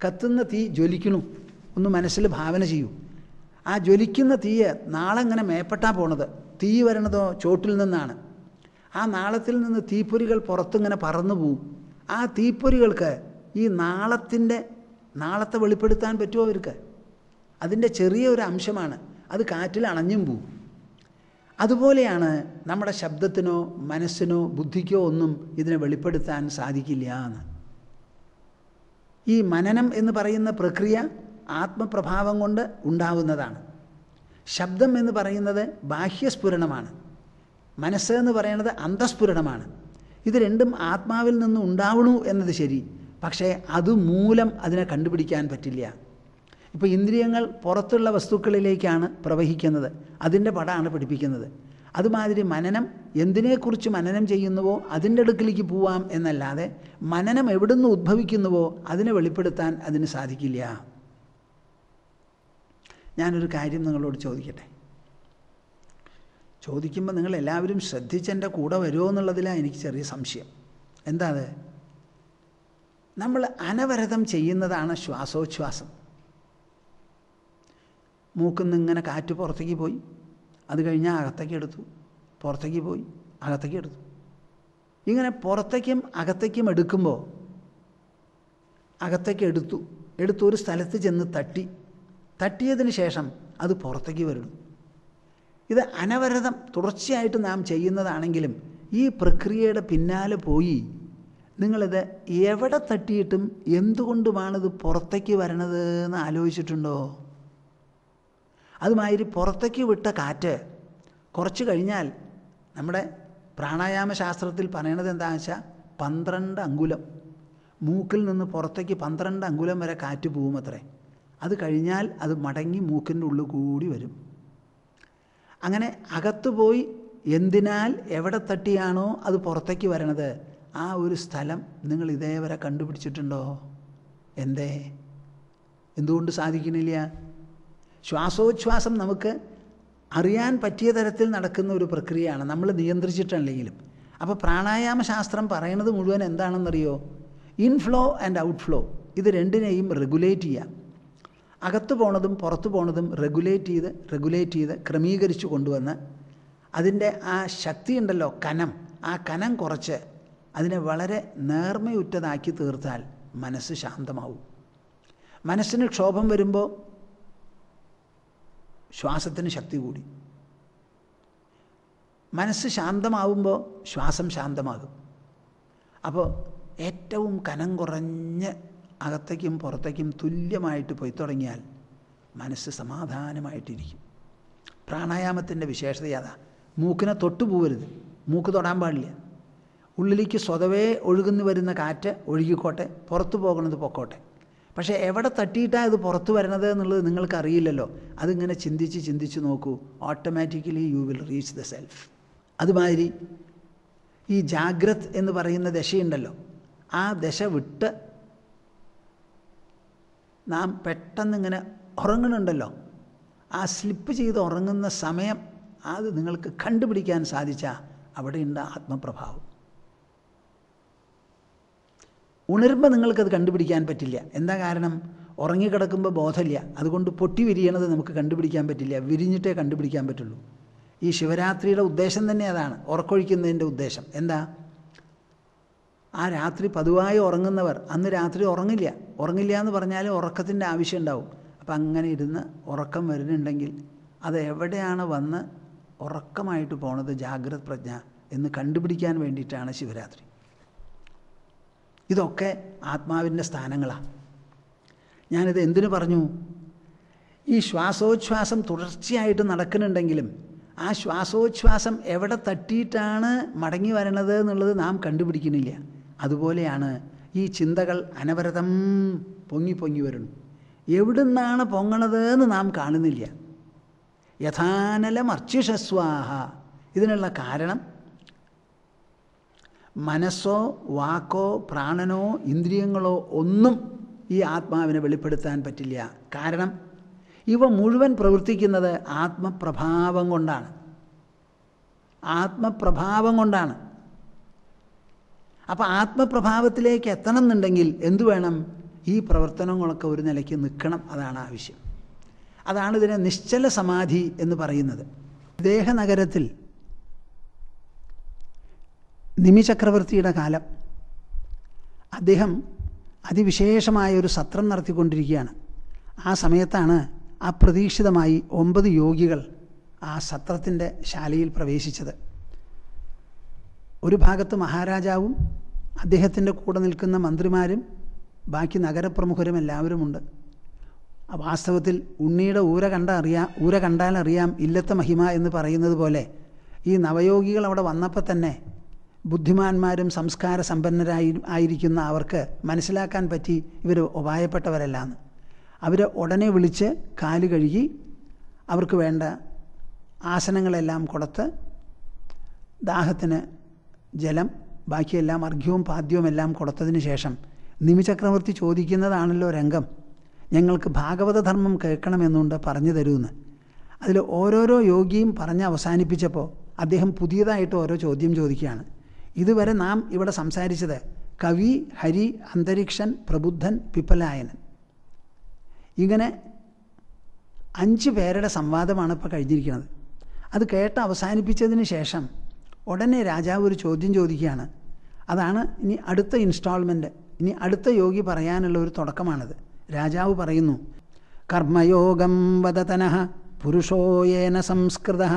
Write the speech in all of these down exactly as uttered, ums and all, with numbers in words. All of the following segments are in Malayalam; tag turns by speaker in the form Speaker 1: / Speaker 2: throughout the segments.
Speaker 1: കത്തുന്ന തീ ജ്വലിക്കണു, ഒന്ന് മനസ്സിൽ ഭാവന ചെയ്യൂ. ആ ജ്വലിക്കുന്ന തീയെ നാളെ ഇങ്ങനെ മേപ്പെട്ടാ പോണത്, തീ വരണതോ ചോട്ടിൽ നിന്നാണ്. ആ നാളത്തിൽ നിന്ന് തീപ്പൊരികൾ പുറത്തിങ്ങനെ പറന്നു പോവും. ആ തീപ്പൊരികൾക്ക് ഈ നാളത്തിൻ്റെ നാളത്തെ വെളിപ്പെടുത്താൻ പറ്റുമോ അവർക്ക്? അതിൻ്റെ ചെറിയ ഒരു അംശമാണ്, അത് കാറ്റിൽ അണഞ്ഞും പോവും. അതുപോലെയാണ് നമ്മുടെ ശബ്ദത്തിനോ മനസ്സിനോ ബുദ്ധിക്കോ ഒന്നും ഇതിനെ വെളിപ്പെടുത്താൻ സാധിക്കില്ല എന്ന്. ഈ മനനം എന്ന് പറയുന്ന പ്രക്രിയ ആത്മപ്രഭാവം കൊണ്ട് ഉണ്ടാവുന്നതാണ്. ശബ്ദം എന്ന് പറയുന്നത് ബാഹ്യസ്ഫുരണമാണ്, മനസ്സ് എന്ന് പറയുന്നത് അന്തസ്ഫുരണമാണ്. ഇത് രണ്ടും ആത്മാവിൽ നിന്ന് ഉണ്ടാവണു എന്നത് ശരി, പക്ഷേ അതുമൂലം അതിനെ കണ്ടുപിടിക്കാൻ പറ്റില്ല. ഇപ്പോൾ ഇന്ദ്രിയങ്ങൾ പുറത്തുള്ള വസ്തുക്കളിലേക്കാണ് പ്രവഹിക്കുന്നത്, അതിൻ്റെ പടമാണ് പഠിപ്പിക്കുന്നത്. അതുമാതിരി മനനം എന്തിനെക്കുറിച്ച് മനനം ചെയ്യുന്നുവോ അതിൻ്റെ അടുക്കിലേക്ക് പോവാം എന്നല്ലാതെ മനനം എവിടുന്ന് ഉദ്ഭവിക്കുന്നുവോ അതിനെ വെളിപ്പെടുത്താൻ അതിന് സാധിക്കില്ല. ഞാനൊരു കാര്യം നിങ്ങളോട് ചോദിക്കട്ടെ. ചോദിക്കുമ്പോൾ നിങ്ങൾ എല്ലാവരും ശ്രദ്ധിച്ചെൻ്റെ കൂടെ വരുമോ എന്നുള്ളതിലാണ് എനിക്ക് ചെറിയ സംശയം. എന്താ അത്? നമ്മൾ അനവരതം ചെയ്യുന്നതാണ് ശ്വാസോച്ഛ്വാസം. മൂക്കിൽ നിന്ന് ഇങ്ങനെ കാറ്റ് പുറത്തേക്ക് പോയി, അത് കഴിഞ്ഞാൽ അകത്തേക്ക് എടുത്തു, പുറത്തേക്ക് പോയി, അകത്തേക്ക് എടുത്തു. ഇങ്ങനെ പുറത്തേക്കും അകത്തേക്കും എടുക്കുമ്പോൾ അകത്തേക്ക് എടുത്തു എടുത്തു ഒരു സ്ഥലത്ത് ചെന്ന് തട്ടി, തട്ടിയതിന് ശേഷം അത് പുറത്തേക്ക് വരുന്നു. ഇത് അനവരതം തുടർച്ചയായിട്ട് നാം ചെയ്യുന്നതാണെങ്കിലും ഈ പ്രക്രിയയുടെ പിന്നാലെ പോയി നിങ്ങളിത് എവിടെ തട്ടിയിട്ടും എന്തുകൊണ്ടുമാണിത് പുറത്തേക്ക് വരണത് എന്ന് ആലോചിച്ചിട്ടുണ്ടോ? അതുമാതിരി പുറത്തേക്ക് വിട്ട കാറ്റ് കുറച്ച് കഴിഞ്ഞാൽ നമ്മുടെ പ്രാണായാമ ശാസ്ത്രത്തിൽ പറയണത് എന്താണെന്ന് വെച്ചാൽ പന്ത്രണ്ട് അങ്കുലം മൂക്കിൽ നിന്ന് പുറത്തേക്ക് പന്ത്രണ്ട് അങ്കുലം വരെ കാറ്റ് പോവും അത്രേ. അത് കഴിഞ്ഞാൽ അത് മടങ്ങി മൂക്കിൻ്റെ ഉള്ളിൽ കൂടി വരും. അങ്ങനെ അകത്ത് പോയി എന്തിനാൽ എവിടെ തട്ടിയാണോ അത് പുറത്തേക്ക് വരണത് ആ ഒരു സ്ഥലം നിങ്ങൾ ഇതേവരെ കണ്ടുപിടിച്ചിട്ടുണ്ടോ? എന്തേ? എന്തുകൊണ്ട് സാധിക്കണില്ല? ശ്വാസോച്ഛ്വാസം നമുക്ക് അറിയാൻ പറ്റിയ തരത്തിൽ നടക്കുന്ന ഒരു പ്രക്രിയയാണ്, നമ്മൾ നിയന്ത്രിച്ചിട്ടല്ലെങ്കിലും. അപ്പോൾ പ്രാണായാമ ശാസ്ത്രം പറയണത് മുഴുവൻ എന്താണെന്നറിയോ? ഇൻഫ്ലോ ആൻഡ് ഔട്ട്ഫ്ലോ, ഇത് രണ്ടിനെയും റെഗുലേറ്റ് ചെയ്യാം. അകത്ത് പോണതും പുറത്തു പോണതും റെഗുലേറ്റ് ചെയ്ത് റെഗുലേറ്റ് ചെയ്ത് ക്രമീകരിച്ചു കൊണ്ടുവന്ന് അതിൻ്റെ ആ ശക്തി ഉണ്ടല്ലോ, കനം, ആ കനം കുറച്ച് അതിനെ വളരെ നേർമയുറ്റതാക്കി തീർത്താൽ മനസ്സ് ശാന്തമാവും. മനസ്സിന് ക്ഷോഭം വരുമ്പോൾ ശ്വാസത്തിന് ശക്തി കൂടി. മനസ്സ് ശാന്തമാവുമ്പോൾ ശ്വാസം ശാന്തമാകും. അപ്പോൾ ഏറ്റവും കനം കുറഞ്ഞ് അകത്തേക്കും പുറത്തേക്കും തുല്യമായിട്ട് പോയി തുടങ്ങിയാൽ മനസ്സ് സമാധാനമായിട്ടിരിക്കും. പ്രാണായാമത്തിൻ്റെ വിശേഷത അതാ. മൂക്കിനെ തൊട്ടു പോവരുത്, മൂക്ക് തൊടാൻ പാടില്ല. ഉള്ളിലേക്ക് സ്വതവേ ഒഴുകുന്നു വരുന്ന കാറ്റ് ഒഴുകിക്കോട്ടെ, പുറത്തു പോകുന്നത് പൊക്കോട്ടെ. പക്ഷേ എവിടെ തട്ടിയിട്ടാണ് ഇത് പുറത്തു വരണത് എന്നുള്ളത് നിങ്ങൾക്കറിയില്ലല്ലോ. അതിങ്ങനെ ചിന്തിച്ച് ചിന്തിച്ച് നോക്കൂ, automatically you will reach the self. അതുമാതിരി ഈ ജാഗ്രത് എന്ന് പറയുന്ന ദശയുണ്ടല്ലോ, ആ ദശ വിട്ട് നാം പെട്ടെന്നിങ്ങനെ ഉറങ്ങണുണ്ടല്ലോ, ആ സ്ലിപ്പ് ചെയ്ത് ഉറങ്ങുന്ന സമയം അത് നിങ്ങൾക്ക് കണ്ടുപിടിക്കാൻ സാധിച്ചാൽ അവിടെയുണ്ട് ആത്മപ്രഭാവം. ഉണരുമ്പോൾ നിങ്ങൾക്കത് കണ്ടുപിടിക്കാൻ പറ്റില്ല. എന്താ കാരണം? ഉറങ്ങിക്കിടക്കുമ്പോൾ ബോധമില്ല, അതുകൊണ്ട് പൊട്ടി വിരിയണത് നമുക്ക് കണ്ടുപിടിക്കാൻ പറ്റില്ല, വിരിഞ്ഞിട്ടേ കണ്ടുപിടിക്കാൻ പറ്റുള്ളൂ. ഈ ശിവരാത്രിയുടെ ഉദ്ദേശം തന്നെ അതാണ്, ഉറക്കൊഴിക്കുന്നതിൻ്റെ ഉദ്ദേശം. എന്താ? ആ രാത്രി പതിവായി ഉറങ്ങുന്നവർ അന്ന് രാത്രി ഉറങ്ങില്ല. ഉറങ്ങില്ല എന്ന് പറഞ്ഞാൽ ഉറക്കത്തിൻ്റെ ആവശ്യം ഉണ്ടാവും. അപ്പം അങ്ങനെ ഇരുന്ന് ഉറക്കം വരുന്നുണ്ടെങ്കിൽ അത് എവിടെയാണ് വന്ന് ഉറക്കമായിട്ട് പോണത്, ജാഗ്രത പ്രജ്ഞ എന്ന് കണ്ടുപിടിക്കാൻ വേണ്ടിയിട്ടാണ് ശിവരാത്രി. ഇതൊക്കെ ആത്മാവിൻ്റെ സ്ഥാനങ്ങളാണ്. ഞാനിത് എന്തിനു പറഞ്ഞു? ഈ ശ്വാസോച്ഛ്വാസം തുടർച്ചയായിട്ട് നടക്കുന്നുണ്ടെങ്കിലും ആ ശ്വാസോച്ഛ്വാസം എവിടെ തട്ടിയിട്ടാണ് മടങ്ങി വരണത് എന്നുള്ളത് നാം കണ്ടുപിടിക്കുന്നില്ല. അതുപോലെയാണ് ഈ ചിന്തകൾ അനവരതം പൊങ്ങി പൊങ്ങി വരുന്നു. എവിടുന്നാണ് പൊങ്ങണത് എന്ന് നാം കാണുന്നില്ല. യഥാനലം അർച്ചിഷസ്വാഹ. ഇതിനുള്ള കാരണം മനസ്സോ വാക്കോ പ്രാണനോ ഇന്ദ്രിയങ്ങളോ ഒന്നും ഈ ആത്മാവിനെ വെളിപ്പെടുത്താൻ പറ്റില്ല. കാരണം ഇവ മുഴുവൻ പ്രവർത്തിക്കുന്നത് ആത്മപ്രഭാവം കൊണ്ടാണ്. ആത്മപ്രഭാവം കൊണ്ടാണ്. അപ്പം ആത്മപ്രഭാവത്തിലേക്ക് എത്തണം എന്നുണ്ടെങ്കിൽ എന്തു വേണം? ഈ പ്രവർത്തനങ്ങളൊക്കെ ഒരു നിലയ്ക്ക് നിൽക്കണം. അതാണ് ആവശ്യം. അതാണ് ഇതിനെ നിശ്ചല സമാധി എന്ന് പറയുന്നത്. ദേഹനഗരത്തിൽ നിമിചക്രവർത്തിയുടെ കാലം അദ്ദേഹം അതിവിശേഷമായ ഒരു സത്രം നടത്തിക്കൊണ്ടിരിക്കുകയാണ്. ആ സമയത്താണ് അപ്രതീക്ഷിതമായി ഒമ്പത് യോഗികൾ ആ സത്രത്തിൻ്റെ ശാലയിൽ പ്രവേശിച്ചത്. ഒരു ഭാഗത്ത് മഹാരാജാവും അദ്ദേഹത്തിൻ്റെ കൂടെ നിൽക്കുന്ന മന്ത്രിമാരും ബാക്കി നഗരപ്രമുഖരും എല്ലാവരുമുണ്ട്. വാസ്തവത്തിൽ ഉണ്ണിയുടെ ഊര കണ്ട അറിയാം ഊര കണ്ടാൽ അറിയാം ഇല്ലത്തെ മഹിമ എന്ന് പറയുന്നത് പോലെ ഈ നവയോഗികൾ അവിടെ വന്നപ്പോൾ തന്നെ ബുദ്ധിമാന്മാരും സംസ്കാര സമ്പന്നരായി ആയിരിക്കുന്ന അവർക്ക് മനസ്സിലാക്കാൻ പറ്റി ഇവർ ഉപായപ്പെട്ടവരല്ലാന്ന്. അവരെ ഉടനെ വിളിച്ച് കാല് കഴുകി അവർക്ക് വേണ്ട ആസനങ്ങളെല്ലാം കൊടുത്ത് ദാഹത്തിന് ജലം ബാക്കിയെല്ലാം അർഘ്യവും പാദ്യവും എല്ലാം കൊടുത്തതിന് ശേഷം നിമിചക്രവർത്തി ചോദിക്കുന്നതാണല്ലോ രംഗം, ഞങ്ങൾക്ക് ഭാഗവതധർമ്മം കേൾക്കണമെന്നുണ്ട്, പറഞ്ഞു തരുമെന്ന്. അതിൽ ഓരോരോ യോഗിയും പറഞ്ഞ് അവസാനിപ്പിച്ചപ്പോൾ അദ്ദേഹം പുതിയതായിട്ട് ഓരോ ചോദ്യം ചോദിക്കുകയാണ്. ഇതുവരെ നാം ഇവിടെ സംസാരിച്ചത് കവി, ഹരി, അന്തരീക്ഷൻ, പ്രബുദ്ധൻ, പിപ്പലായനൻ, ഇങ്ങനെ അഞ്ച് പേരുടെ സംവാദമാണ് ഇപ്പോൾ കഴിഞ്ഞിരിക്കുന്നത്. അത് കേട്ട് അവസാനിപ്പിച്ചതിന് ശേഷം ഉടനെ രാജാവ് ഒരു ചോദ്യം ചോദിക്കുകയാണ്. അതാണ് ഇനി അടുത്ത ഇൻസ്റ്റാൾമെൻറ്റ്, ഇനി അടുത്ത യോഗി പറയാനുള്ള ഒരു തുടക്കമാണത്. രാജാവ് പറയുന്നു, കർമ്മയോഗം വദതനഃ പുരുഷോയേന സംസ്കൃതഃ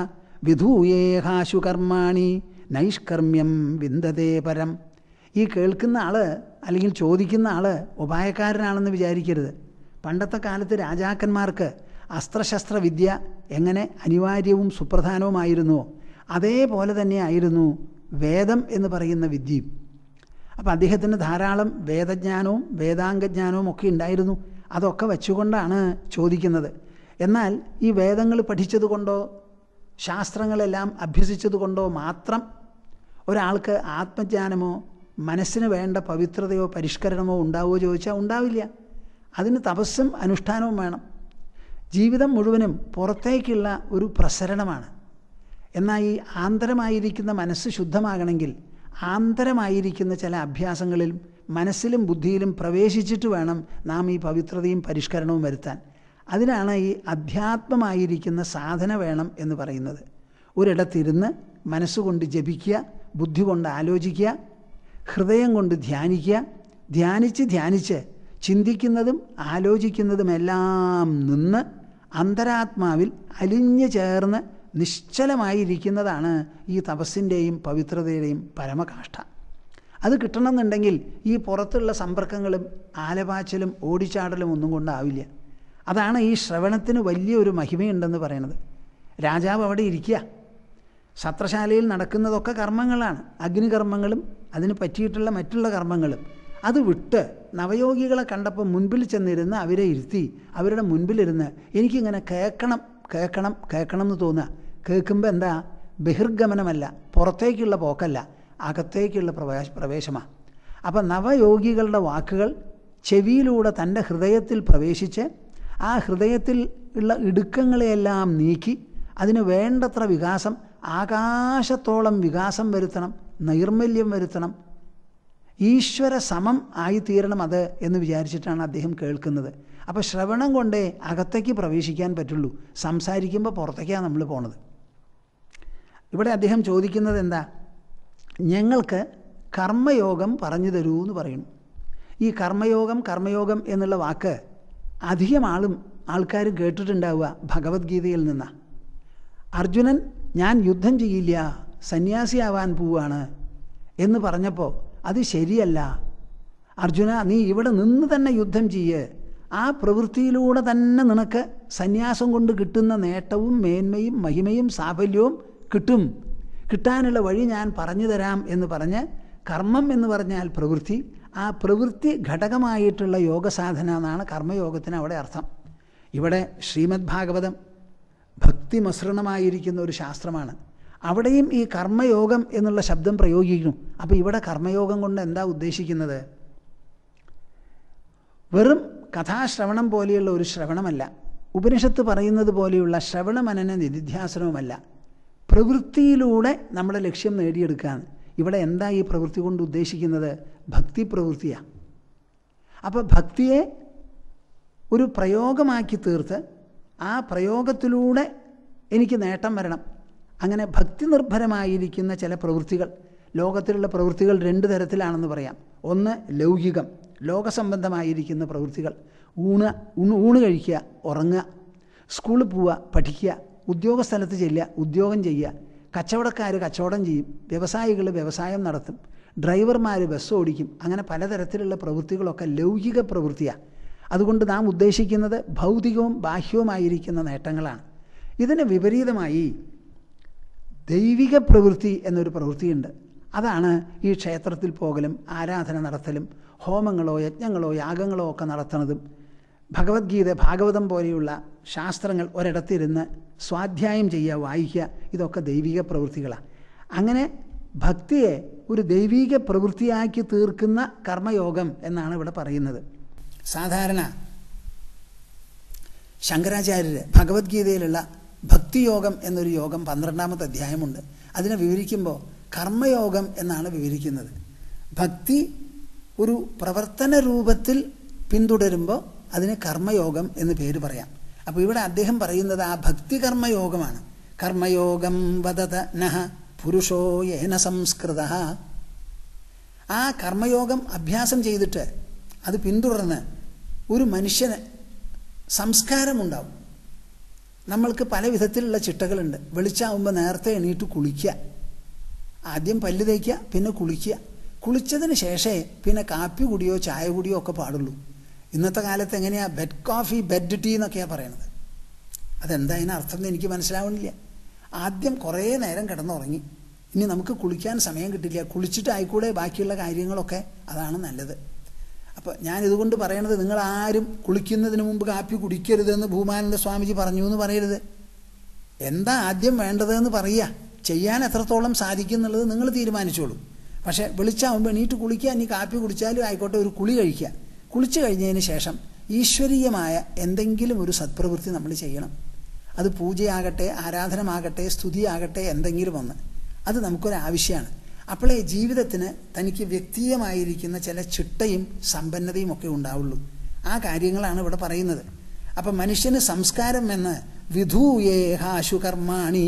Speaker 1: വിധൂയേഹാശു കർമാണി നൈഷ്കർമ്മ്യം വിന്ദതേ പരം. ഈ കേൾക്കുന്ന ആൾ അല്ലെങ്കിൽ ചോദിക്കുന്ന ആൾ ഉപായക്കാരനാണെന്ന് വിചാരിക്കരുത്. പണ്ടത്തെ കാലത്ത് രാജാക്കന്മാർക്ക് അസ്ത്രശസ്ത്ര വിദ്യ എങ്ങനെ അനിവാര്യവും സുപ്രധാനവുമായിരുന്നുവോ അതേപോലെ തന്നെയായിരുന്നു വേദം എന്ന് പറയുന്ന വിദ്യയും. അപ്പോൾ അദ്ദേഹത്തിന് ധാരാളം വേദജ്ഞാനവും വേദാംഗജ്ഞാനവും ഒക്കെ ഉണ്ടായിരുന്നു. അതൊക്കെ വെച്ചുകൊണ്ടാണ് ചോദിക്കുന്നത്. എന്നാൽ ഈ വേദങ്ങൾ പഠിച്ചതുകൊണ്ടോ ശാസ്ത്രങ്ങളെല്ലാം അഭ്യസിച്ചതുകൊണ്ടോ മാത്രം ഒരാൾക്ക് ആത്മജ്ഞാനമോ മനസ്സിന് വേണ്ട പവിത്രതയോ പരിഷ്കരണമോ ഉണ്ടാവുമോ ചോദിച്ചാൽ ഉണ്ടാവില്ല. അതിന് തപസ്സും അനുഷ്ഠാനവും വേണം. ജീവിതം മുഴുവനും പുറത്തേക്കുള്ള ഒരു പ്രസരണമാണ്. എന്നാൽ ഈ ആന്തരമായിരിക്കുന്ന മനസ്സ് ശുദ്ധമാകണമെങ്കിൽ ആന്തരമായിരിക്കുന്ന ചില അഭ്യാസങ്ങളിലും മനസ്സിലും ബുദ്ധിയിലും പ്രവേശിച്ചിട്ട് വേണം നാം ഈ പവിത്രതയും പരിഷ്കരണവും വരുത്താൻ. അതിനാണ് ഈ അധ്യാത്മമായിരിക്കുന്ന സാധന വേണം എന്ന് പറയുന്നത്. ഒരിടത്തിരുന്ന് മനസ്സുകൊണ്ട് ജപിക്കുക, ബുദ്ധി കൊണ്ട് ആലോചിക്കുക, ഹൃദയം കൊണ്ട് ധ്യാനിക്കുക. ധ്യാനിച്ച് ധ്യാനിച്ച് ചിന്തിക്കുന്നതും ആലോചിക്കുന്നതുമെല്ലാം നിന്ന് അന്തരാത്മാവിൽ അലിഞ്ഞു ചേർന്ന് നിശ്ചലമായിരിക്കുന്നതാണ് ഈ തപസ്സിൻ്റെയും പവിത്രതയുടെയും പരമകാഷ്ഠ. അത് കിട്ടണമെന്നുണ്ടെങ്കിൽ ഈ പുറത്തുള്ള സമ്പർക്കങ്ങളും ആലപാച്ചലും ഓടിച്ചാടലും ഒന്നും കൊണ്ടാവില്ല. അതാണ് ഈ ശ്രവണത്തിന് വലിയൊരു മഹിമയുണ്ടെന്ന് പറയുന്നത്. രാജാവ് അവിടെ ഇരിക്കുക, സത്രശാലയിൽ നടക്കുന്നതൊക്കെ കർമ്മങ്ങളാണ്, അഗ്നികർമ്മങ്ങളും അതിന് പറ്റിയിട്ടുള്ള മറ്റുള്ള കർമ്മങ്ങളും. അത് വിട്ട് നവയോഗികളെ കണ്ടപ്പോൾ മുൻപിൽ ചെന്നിരുന്ന് അവരെ ഇരുത്തി അവരുടെ മുൻപിലിരുന്ന് എനിക്കിങ്ങനെ കേൾക്കണം കേൾക്കണം കേൾക്കണം എന്ന് തോന്നുക. കേൾക്കുമ്പോൾ എന്താ, ബഹിർഗമനമല്ല, പുറത്തേക്കുള്ള പോക്കല്ല, അകത്തേക്കുള്ള പ്രവേശ പ്രവേശമാണ്. അപ്പം നവയോഗികളുടെ വാക്കുകൾ ചെവിയിലൂടെ തൻ്റെ ഹൃദയത്തിൽ പ്രവേശിച്ച് ആ ഹൃദയത്തിൽ ഉള്ള ഇടുക്കങ്ങളെയെല്ലാം നീക്കി അതിന് വേണ്ടത്ര വികാസം, ആകാശത്തോളം വികാസം വരുത്തണം, നൈർമല്യം വരുത്തണം, ഈശ്വര സമം ആയിത്തീരണം അത് എന്ന് വിചാരിച്ചിട്ടാണ് അദ്ദേഹം കേൾക്കുന്നത്. അപ്പോൾ ശ്രവണം കൊണ്ടേ അകത്തേക്ക് പ്രവേശിക്കാൻ പറ്റുള്ളൂ. സംസാരിക്കുമ്പോൾ പുറത്തേക്കാണ് നമ്മൾ പോണത്. ഇവിടെ അദ്ദേഹം ചോദിക്കുന്നത് എന്താ, ഞങ്ങൾക്ക് കർമ്മയോഗം പറഞ്ഞു തരൂ എന്ന് പറയുന്നു. ഈ കർമ്മയോഗം കർമ്മയോഗം എന്നുള്ള വാക്ക് അധികം ആളും ആൾക്കാരും കേട്ടിട്ടുണ്ടാവുക ഭഗവത്ഗീതയിൽ നിന്നാണ്. അർജുനൻ ഞാൻ യുദ്ധം ചെയ്യില്ല, സന്യാസിയാവാൻ പോവാണ് എന്ന് പറഞ്ഞപ്പോൾ അത് ശരിയല്ല, അർജുന നീ ഇവിടെ നിന്ന് തന്നെ യുദ്ധം ചെയ്യ്, ആ പ്രവൃത്തിയിലൂടെ തന്നെ നിനക്ക് സന്യാസം കൊണ്ട് കിട്ടുന്ന നേട്ടവും മേന്മയും മഹിമയും സാഫല്യവും കിട്ടും, കിട്ടാനുള്ള വഴി ഞാൻ പറഞ്ഞു തരാം എന്ന് പറഞ്ഞ് കർമ്മം എന്ന് പറഞ്ഞാൽ പ്രവൃത്തി, ആ പ്രവൃത്തി ഘടകമായിട്ടുള്ള യോഗസാധന എന്നാണ് കർമ്മയോഗത്തിന് അവിടെ അർത്ഥം. ഇവിടെ ശ്രീമദ് ഭാഗവതം ഭക്തി മസൃണമായിരിക്കുന്ന ഒരു ശാസ്ത്രമാണ്. അവിടെയും ഈ കർമ്മയോഗം എന്നുള്ള ശബ്ദം പ്രയോഗിക്കുന്നു. അപ്പോൾ ഇവിടെ കർമ്മയോഗം കൊണ്ട് എന്താ ഉദ്ദേശിക്കുന്നത്? വെറും കഥാശ്രവണം പോലെയുള്ള ഒരു ശ്രവണമല്ല, ഉപനിഷത്ത് പറയുന്നത് പോലെയുള്ള ശ്രവണമനന നിധിധ്യാസനവുമല്ല, പ്രവൃത്തിയിലൂടെ നമ്മുടെ ലക്ഷ്യം നേടിയെടുക്കാൻ. ഇവിടെ എന്താ ഈ പ്രവൃത്തി കൊണ്ട് ഉദ്ദേശിക്കുന്നത്? ഭക്തി പ്രവൃത്തിയാണ്. അപ്പോൾ ഭക്തിയെ ഒരു പ്രയോഗമാക്കി തീർത്ത് ആ പ്രയോഗത്തിലൂടെ എനിക്ക് നേട്ടം വരണം. അങ്ങനെ ഭക്തി നിർഭരമായിരിക്കുന്ന ചില പ്രവൃത്തികൾ, ലോകത്തിലുള്ള പ്രവൃത്തികൾ രണ്ട് തരത്തിലാണെന്ന് പറയാം. ഒന്ന് ലൗകികം, ലോകസംബന്ധമായിരിക്കുന്ന പ്രവൃത്തികൾ. ഊണ് ഊണ് ഊണ് കഴിക്കുക, ഉറങ്ങുക, സ്കൂളിൽ പോവുക, പഠിക്കുക, ഉദ്യോഗസ്ഥലത്ത് ചെല്ലുക, ഉദ്യോഗം ചെയ്യുക, കച്ചവടക്കാർ കച്ചവടം ചെയ്യും, വ്യവസായികൾ വ്യവസായം നടത്തും, ഡ്രൈവർമാർ ബസ് ഓടിക്കും. അങ്ങനെ പലതരത്തിലുള്ള പ്രവൃത്തികളൊക്കെ ലൗകിക പ്രവൃത്തിയാണ്. അതുകൊണ്ട് നാം ഉദ്ദേശിക്കുന്നത് ഭൗതികവും ബാഹ്യവുമായിരിക്കുന്ന നേട്ടങ്ങളാണ്. ഇതിന് വിപരീതമായി ദൈവിക പ്രവൃത്തി എന്നൊരു പ്രവൃത്തിയുണ്ട്. അതാണ് ഈ ക്ഷേത്രത്തിൽ പോകലും ആരാധന നടത്തലും ഹോമങ്ങളോ യജ്ഞങ്ങളോ യാഗങ്ങളോ ഒക്കെ നടത്തുന്നതും ഭഗവത്ഗീത ഭാഗവതം പോലെയുള്ള ശാസ്ത്രങ്ങൾ ഒരിടത്തിരുന്ന് സ്വാധ്യായം ചെയ്യുക, വായിക്കുക, ഇതൊക്കെ ദൈവിക പ്രവൃത്തികളാണ്. അങ്ങനെ ഭക്തിയെ ഒരു ദൈവിക പ്രവൃത്തിയാക്കി തീർക്കുന്ന കർമ്മയോഗം എന്നാണ് ഇവിടെ പറയുന്നത്. സാധാരണ ശങ്കരാചാര്യർ ഭഗവത്ഗീതയിലുള്ള ഭക്തിയോഗം എന്നൊരു യോഗം പന്ത്രണ്ടാമത്തെ അധ്യായമുണ്ട്. അതിനെ വിവരിക്കുമ്പോൾ കർമ്മയോഗം എന്നാണ് വിവരിക്കുന്നത്. ഭക്തി ഒരു പ്രവർത്തന രൂപത്തിൽ പിന്തുടരുമ്പോൾ അതിന് കർമ്മയോഗം എന്ന് പേര് പറയാം. അപ്പോൾ ഇവിടെ അദ്ദേഹം പറയുന്നത് ആ ഭക്തി കർമ്മയോഗമാണ്. കർമ്മയോഗം വദത നഹ പുരുഷോ യേന സംസ്കൃത. ആ കർമ്മയോഗം അഭ്യാസം ചെയ്തിട്ട് അത് പിന്തുടർന്ന് ഒരു മനുഷ്യന് സംസ്കാരമുണ്ടാവും. നമ്മൾക്ക് പല വിധത്തിലുള്ള ചിട്ടകളുണ്ട്. വെളിച്ചാവുമ്പോൾ നേരത്തെ എണീറ്റ് കുളിക്കുക, ആദ്യം പല്ല് തേക്കുക, പിന്നെ കുളിക്കുക. കുളിച്ചതിന് ശേഷമേ പിന്നെ കാപ്പി കുടിയോ ചായ കുടിയോ ഒക്കെ പാടുള്ളൂ. ഇന്നത്തെ കാലത്ത് എങ്ങനെയാണ് ബെഡ് കോഫി ബെഡ് ടീ എന്നൊക്കെയാണ് പറയണത്. അതെന്താ അതിന് അർത്ഥം എന്ന് എനിക്ക് മനസ്സിലാവുന്നില്ല. ആദ്യം കുറേ നേരം കിടന്നുറങ്ങി, ഇനി നമുക്ക് കുളിക്കാൻ സമയം കിട്ടില്ല, കുളിച്ചിട്ട് ആയിക്കൂടെ ബാക്കിയുള്ള കാര്യങ്ങളൊക്കെ, അതാണ് നല്ലത്. അപ്പോൾ ഞാനിതുകൊണ്ട് പറയണത്, നിങ്ങളാരും കുളിക്കുന്നതിന് മുമ്പ് കാപ്പി കുടിക്കരുതെന്ന് ഭൂമാനന്ദ സ്വാമിജി പറഞ്ഞു എന്ന് പറയരുത്. എന്താ ആദ്യം വേണ്ടതെന്ന് പറയുക, ചെയ്യാൻ എത്രത്തോളം സാധിക്കും എന്നുള്ളത് നിങ്ങൾ തീരുമാനിച്ചോളൂ. പക്ഷേ വെളിച്ചാവുമ്പോൾ എണീറ്റ് കുളിക്കുക, ഇനി കാപ്പി കുടിച്ചാലും ആയിക്കോട്ടെ, ഒരു കുളി കഴിക്കുക. കുളിച്ച് കഴിഞ്ഞതിന് ശേഷം ഈശ്വരീയമായ എന്തെങ്കിലും ഒരു സത്പ്രവൃത്തി നമ്മൾ ചെയ്യണം. അത് പൂജയാകട്ടെ, ആരാധനമാകട്ടെ, സ്തുതിയാകട്ടെ, എന്തെങ്കിലും ഒന്ന്, അത് നമുക്കൊരാവശ്യമാണ്. അപ്പോഴേ ജീവിതത്തിന് തനിക്ക് വ്യക്തിയമായിരിക്കുന്ന ചില ചിട്ടയും സമ്പന്നതയും ഒക്കെ ഉണ്ടാവുള്ളൂ. ആ കാര്യങ്ങളാണ് ഇവിടെ പറയുന്നത്. അപ്പം മനുഷ്യന് സംസ്കാരം എന്ന് വിധൂയേഹാശു കർമാണി.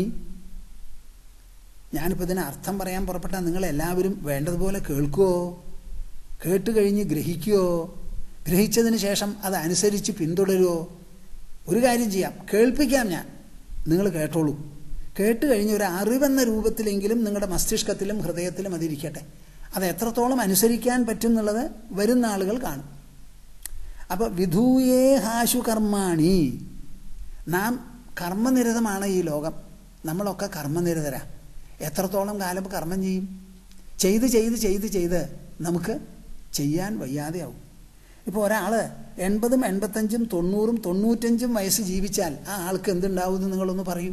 Speaker 1: ഞാനിപ്പോൾ ഇതിന് അർത്ഥം പറയാൻ പുറപ്പെട്ടാൽ നിങ്ങളെല്ലാവരും വേണ്ടതുപോലെ കേൾക്കുമോ? കേട്ട് കഴിഞ്ഞ് ഗ്രഹിക്കുമോ? ഗ്രഹിച്ചതിന് ശേഷം അതനുസരിച്ച് പിന്തുടരുമോ? ഒരു കാര്യം ചെയ്യാം, കേൾപ്പിക്കാം ഞാൻ, നിങ്ങൾ കേട്ടോളൂ. കേട്ട് കഴിഞ്ഞ് ഒരു അറിവെന്ന രൂപത്തിലെങ്കിലും നിങ്ങളുടെ മസ്തിഷ്കത്തിലും ഹൃദയത്തിലും അതിരിക്കട്ടെ. അത് എത്രത്തോളം അനുസരിക്കാൻ പറ്റും എന്നുള്ളത് വരുന്ന ആളുകൾ കാണും. അപ്പോൾ വിധൂയേ ഹാശു കർമാണി. നാം കർമ്മനിരതമാണ് ഈ ലോകം. നമ്മളൊക്കെ കർമ്മനിരതരാ. എത്രത്തോളം കാലം കർമ്മം ചെയ്യും? ചെയ്ത് ചെയ്ത് ചെയ്ത് ചെയ്ത് നമുക്ക് ചെയ്യാൻ വയ്യാതെയാവും. ഇപ്പോൾ ഒരാൾ എൺപതും എൺപത്തഞ്ചും തൊണ്ണൂറും തൊണ്ണൂറ്റഞ്ചും വയസ്സ് ജീവിച്ചാൽ ആ ആൾക്ക് എന്തുണ്ടാവുമെന്ന് നിങ്ങളൊന്ന് പറയൂ.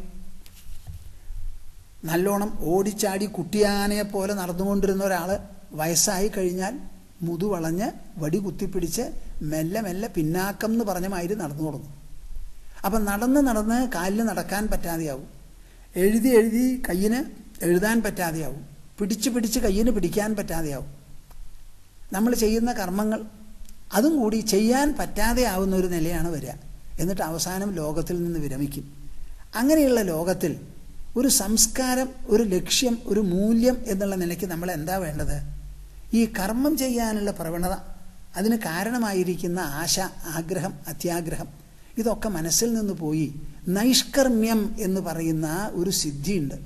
Speaker 1: നല്ലോണം ഓടിച്ചാടി കുട്ടിയാനയെ പോലെ നടന്നുകൊണ്ടിരുന്ന ഒരാൾ വയസ്സായി കഴിഞ്ഞാൽ മുതുവളഞ്ഞ് വടി കുത്തിപ്പിടിച്ച് മെല്ലെ മെല്ലെ പിന്നാക്കം എന്ന് പറഞ്ഞ മാതിരി നടന്നു തുടങ്ങും. അപ്പം നടന്ന് നടന്ന് കാലിന് നടക്കാൻ പറ്റാതെയാവും. എഴുതി എഴുതി കയ്യിന് എഴുതാൻ പറ്റാതെയാവും. പിടിച്ച് പിടിച്ച് കയ്യിന് പിടിക്കാൻ പറ്റാതെയാവും. നമ്മൾ ചെയ്യുന്ന കർമ്മങ്ങൾ അതും കൂടി ചെയ്യാൻ പറ്റാതെയാവുന്ന ഒരു നിലയാണ് വരിക. എന്നിട്ട് അവസാനം ലോകത്തിൽ നിന്ന് വിരമിക്കും. അങ്ങനെയുള്ള ലോകത്തിൽ ഒരു സംസ്കാരം, ഒരു ലക്ഷ്യം, ഒരു മൂല്യം എന്നുള്ള നിലയ്ക്ക് നമ്മൾ എന്താ വേണ്ടത്? ഈ കർമ്മം ചെയ്യാനുള്ള പ്രവണത, അതിന് കാരണമായിരിക്കുന്ന ആശ, ആഗ്രഹം, അത്യാഗ്രഹം, ഇതൊക്കെ മനസ്സിൽ നിന്ന് പോയി നൈഷ്കർമ്മ്യം എന്ന് പറയുന്ന ഒരു സിദ്ധിയുണ്ട്.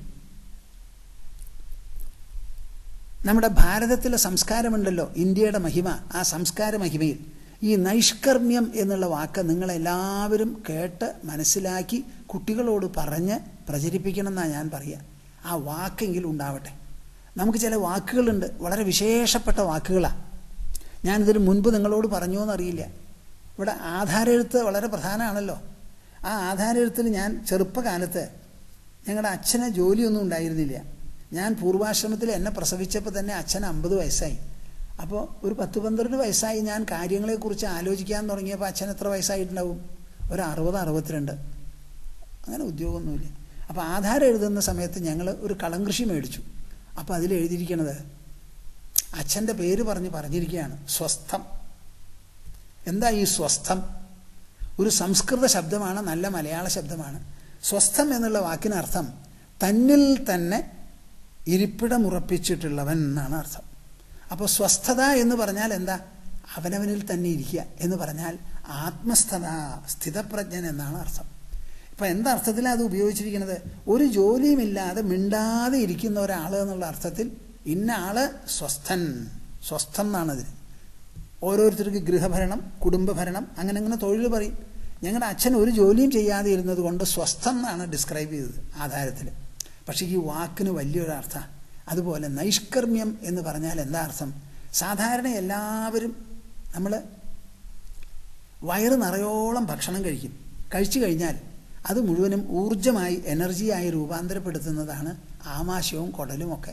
Speaker 1: നമ്മുടെ ഭാരതത്തിലെ സംസ്കാരമുണ്ടല്ലോ, ഇന്ത്യയുടെ മഹിമ, ആ സംസ്കാര മഹിമയിൽ ഈ നൈഷ്കർമ്മ്യം എന്നുള്ള വാക്ക് നിങ്ങളെല്ലാവരും കേട്ട് മനസ്സിലാക്കി കുട്ടികളോട് പറഞ്ഞ് പ്രചരിപ്പിക്കണം എന്നാണ് ഞാൻ പറയുക. ആ വാക്കെങ്കിലും ഉണ്ടാവട്ടെ. നമുക്ക് ചില വാക്കുകളുണ്ട്, വളരെ വിശേഷപ്പെട്ട വാക്കുകളാണ്. ഞാനിതിന് മുൻപ് നിങ്ങളോട് പറഞ്ഞോ എന്നറിയില്ല. ഇവിടെ ആധാരെഴുത്ത് വളരെ പ്രധാനമാണല്ലോ. ആ ആധാരെഴുത്തിൽ ഞാൻ ചെറുപ്പകാലത്ത്, ഞങ്ങളുടെ അച്ഛന് ജോലിയൊന്നും ഉണ്ടായിരുന്നില്ല. ഞാൻ പൂർവാശ്രമത്തിൽ എന്നെ പ്രസവിച്ചപ്പോൾ തന്നെ അച്ഛന് അമ്പത് വയസ്സായി. അപ്പോൾ ഒരു പത്ത് പന്ത്രണ്ട് വയസ്സായി ഞാൻ കാര്യങ്ങളെക്കുറിച്ച് ആലോചിക്കാൻ തുടങ്ങിയപ്പോൾ അച്ഛൻ എത്ര വയസ്സായിട്ടുണ്ടാവും? ഒരു അറുപത് അറുപത്തിരണ്ട്. അങ്ങനെ ഉദ്യോഗമൊന്നുമില്ല. അപ്പോൾ ആധാരം എഴുതുന്ന സമയത്ത് ഞങ്ങൾ ഒരു കളം കൃഷി മേടിച്ചു. അപ്പോൾ അതിൽ എഴുതിയിരിക്കണത് അച്ഛൻ്റെ പേര് പറഞ്ഞ് പറഞ്ഞിരിക്കുകയാണ്, സ്വസ്ഥം. എന്താ ഈ സ്വസ്ഥം? ഒരു സംസ്കൃത ശബ്ദമാണ്, നല്ല മലയാള ശബ്ദമാണ്. സ്വസ്ഥം എന്നുള്ള വാക്കിനർത്ഥം തന്നിൽ തന്നെ ഇരിപ്പിടമുറപ്പിച്ചിട്ടുള്ളവൻ എന്നാണ് അർത്ഥം. അപ്പോൾ സ്വസ്ഥത എന്ന് പറഞ്ഞാൽ എന്താ? അവനവനിൽ തന്നെ ഇരിക്കുക എന്ന് പറഞ്ഞാൽ ആത്മസ്ഥത, സ്ഥിതപ്രജ്ഞൻ എന്നാണ് അർത്ഥം. ഇപ്പം എന്തർത്ഥത്തിലാണ് അത് ഉപയോഗിച്ചിരിക്കുന്നത്? ഒരു ജോലിയുമില്ലാതെ മിണ്ടാതെ ഇരിക്കുന്ന ഒരാൾ എന്നുള്ള അർത്ഥത്തിൽ ഇന്ന ആള് സ്വസ്ഥൻ, സ്വസ്ഥം എന്നാണ് അതിന്. ഓരോരുത്തർക്ക് ഗൃഹഭരണം, കുടുംബഭരണം, അങ്ങനെ അങ്ങനെ തൊഴിൽ പറയും. ഞങ്ങളുടെ അച്ഛൻ ഒരു ജോലിയും ചെയ്യാതെ ഇരുന്നത് കൊണ്ട് സ്വസ്ഥം എന്നാണ് ഡിസ്ക്രൈബ് ചെയ്തത് ആധാരത്തിൽ. പക്ഷേ ഈ വാക്കിന് വലിയൊരർത്ഥമാണ്. അതുപോലെ നൈഷ്കർമ്മ്യം എന്ന് പറഞ്ഞാൽ എന്താ അർത്ഥം? സാധാരണ എല്ലാവരും നമ്മൾ വയറ് നിറയോളം ഭക്ഷണം കഴിക്കും. കഴിച്ചു കഴിഞ്ഞാൽ അത് മുഴുവനും ഊർജ്ജമായി, എനർജിയായി രൂപാന്തരപ്പെടുത്തുന്നതാണ് ആമാശയവും കുടലുമൊക്കെ.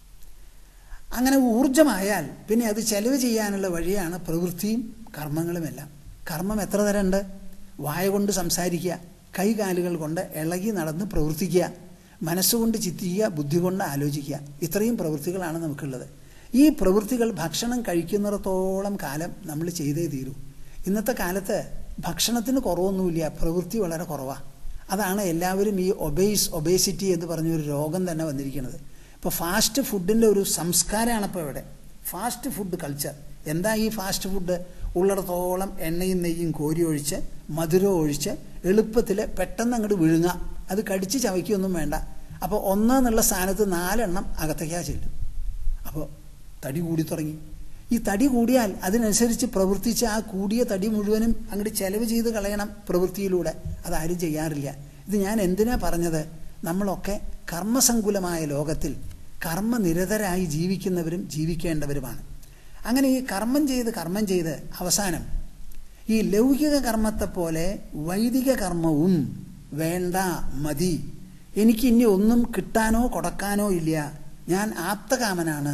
Speaker 1: അങ്ങനെ ഊർജ്ജമായാൽ പിന്നെ അത് ചെലവ് ചെയ്യാനുള്ള വഴിയാണ് പ്രവൃത്തിയും കർമ്മങ്ങളുമെല്ലാം. കർമ്മം എത്ര തരമുണ്ട്? വായ കൊണ്ട് സംസാരിക്കുക, കൈകാലുകൾ കൊണ്ട് ഇളകി നടന്ന് പ്രവർത്തിക്കുക, മനസ്സുകൊണ്ട് ചിന്തിക്കുക, ബുദ്ധി കൊണ്ട് ആലോചിക്കുക. ഇത്രയും പ്രവൃത്തികളാണ് നമുക്കുള്ളത്. ഈ പ്രവൃത്തികൾ ഭക്ഷണം കഴിക്കുന്നിടത്തോളം കാലം നമ്മൾ ചെയ്തേ തീരൂ. ഇന്നത്തെ കാലത്ത് ഭക്ഷണത്തിന് കുറവൊന്നുമില്ല, പ്രവൃത്തി വളരെ കുറവാണ്. അതാണ് എല്ലാവരും ഈ ഒബേസ് ഒബേസിറ്റി എന്ന് പറഞ്ഞൊരു രോഗം തന്നെ വന്നിരിക്കുന്നത്. ഇപ്പോൾ ഫാസ്റ്റ് ഫുഡിൻ്റെ ഒരു സംസ്കാരമാണ് ഇപ്പോൾ ഇവിടെ, ഫാസ്റ്റ് ഫുഡ് കൾച്ചർ. എന്താ ഈ ഫാസ്റ്റ് ഫുഡ്? ഉള്ളിടത്തോളം എണ്ണയും നെയ്യും കോരി ഒഴിച്ച്, മധുരം ഒഴിച്ച്, എളുപ്പത്തിൽ പെട്ടെന്ന് അങ്ങോട്ട് വിഴുങ്ങുക. അത് കടിച്ച് ചവയ്ക്കൊന്നും വേണ്ട. അപ്പോൾ ഒന്നെന്നുള്ള സ്ഥാനത്ത് നാലെണ്ണം അകത്തേക്കാ ചെല്ലും. അപ്പോൾ തടി കൂടി തുടങ്ങി. ഈ തടി കൂടിയാൽ അതിനനുസരിച്ച് പ്രവർത്തിച്ച് ആ കൂടിയ തടി മുഴുവനും അങ്ങോട്ട് ചെലവ് ചെയ്ത് കളയണം പ്രവൃത്തിയിലൂടെ. അതാരും ചെയ്യാറില്ല. ഇത് ഞാൻ എന്തിനാ പറഞ്ഞത്? നമ്മളൊക്കെ കർമ്മസങ്കുലമായ ലോകത്തിൽ കർമ്മനിരതരായി ജീവിക്കുന്നവരും ജീവിക്കേണ്ടവരുമാണ്. അങ്ങനെ ഈ കർമ്മം ചെയ്ത് കർമ്മം ചെയ്ത് അവസാനം ഈ ലൗകിക കർമ്മത്തെ പോലെ വൈദിക കർമ്മവും വേണ്ട, മതി, എനിക്ക് ഇനി ഒന്നും കിട്ടാനോ കൊടുക്കാനോ ഇല്ല, ഞാൻ ആപ്തകാമനാണ്,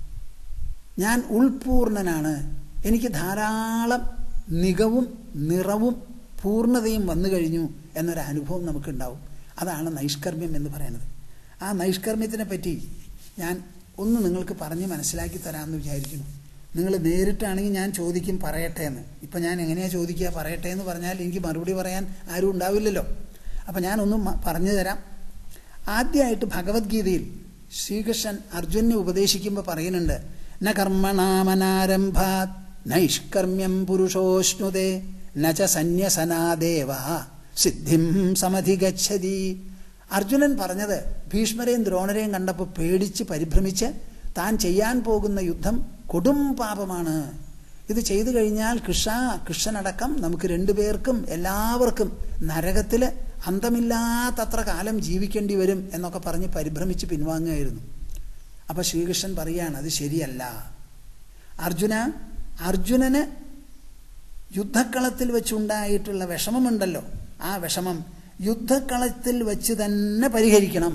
Speaker 1: ഞാൻ ഉൾപൂർണനാണ്, എനിക്ക് ധാരാളം നികവും നിറവും പൂർണ്ണതയും വന്നു കഴിഞ്ഞു എന്നൊരനുഭവം നമുക്കുണ്ടാവും. അതാണ് നൈഷ്കർമ്മ്യം എന്ന് പറയുന്നത്. ആ നൈഷ്കർമ്മ്യത്തിനെ പറ്റി ഞാൻ ഒന്ന് നിങ്ങൾക്ക് പറഞ്ഞ് മനസ്സിലാക്കി തരാമെന്ന് വിചാരിക്കുന്നു. നിങ്ങൾ നേരിട്ടാണെങ്കിൽ ഞാൻ ചോദിക്കും പറയട്ടെ എന്ന്. ഇപ്പം ഞാൻ എങ്ങനെയാണ് ചോദിക്കുക? പറയട്ടെ എന്ന് പറഞ്ഞാൽ എനിക്ക് മറുപടി പറയാൻ ആരും ഉണ്ടാവില്ലല്ലോ. അപ്പം ഞാനൊന്നും പറഞ്ഞു തരാം. ആദ്യമായിട്ട് ഭഗവത്ഗീതയിൽ ശ്രീകൃഷ്ണൻ അർജുനനെ ഉപദേശിക്കുമ്പോൾ പറയുന്നുണ്ട്, ന കർമ്മണാമനാരംഭാത് നൈഷ്കർമ്മ്യം പുരുഷോഷ്ണുതേ നച സന്യസനാദേവ സിദ്ധിം സമധിഗച്ഛതി. അർജുനൻ പറഞ്ഞത് ഭീഷ്മരെയും ദ്രോണരെയും കണ്ടപ്പോൾ പേടിച്ച് പരിഭ്രമിച്ച് താൻ ചെയ്യാൻ പോകുന്ന യുദ്ധം കൊടും പാപമാണ്, ഇത് ചെയ്തു കഴിഞ്ഞാൽ കൃഷ്ണ കൃഷ്ണനടക്കം നമുക്ക് രണ്ടുപേർക്കും എല്ലാവർക്കും നരകത്തിൽ അന്തമില്ലാത്തത്ര കാലം ജീവിക്കേണ്ടി വരും എന്നൊക്കെ പറഞ്ഞ് പരിഭ്രമിച്ച് പിൻവാങ്ങുകയായിരുന്നു. അപ്പം ശ്രീകൃഷ്ണൻ പറയുകയാണ്, അത് ശരിയല്ല അർജുന. അർജുനന് യുദ്ധക്കളത്തിൽ വെച്ചുണ്ടായിട്ടുള്ള വിഷമമുണ്ടല്ലോ, ആ വിഷമം യുദ്ധക്കളത്തിൽ വെച്ച് തന്നെ പരിഹരിക്കണം.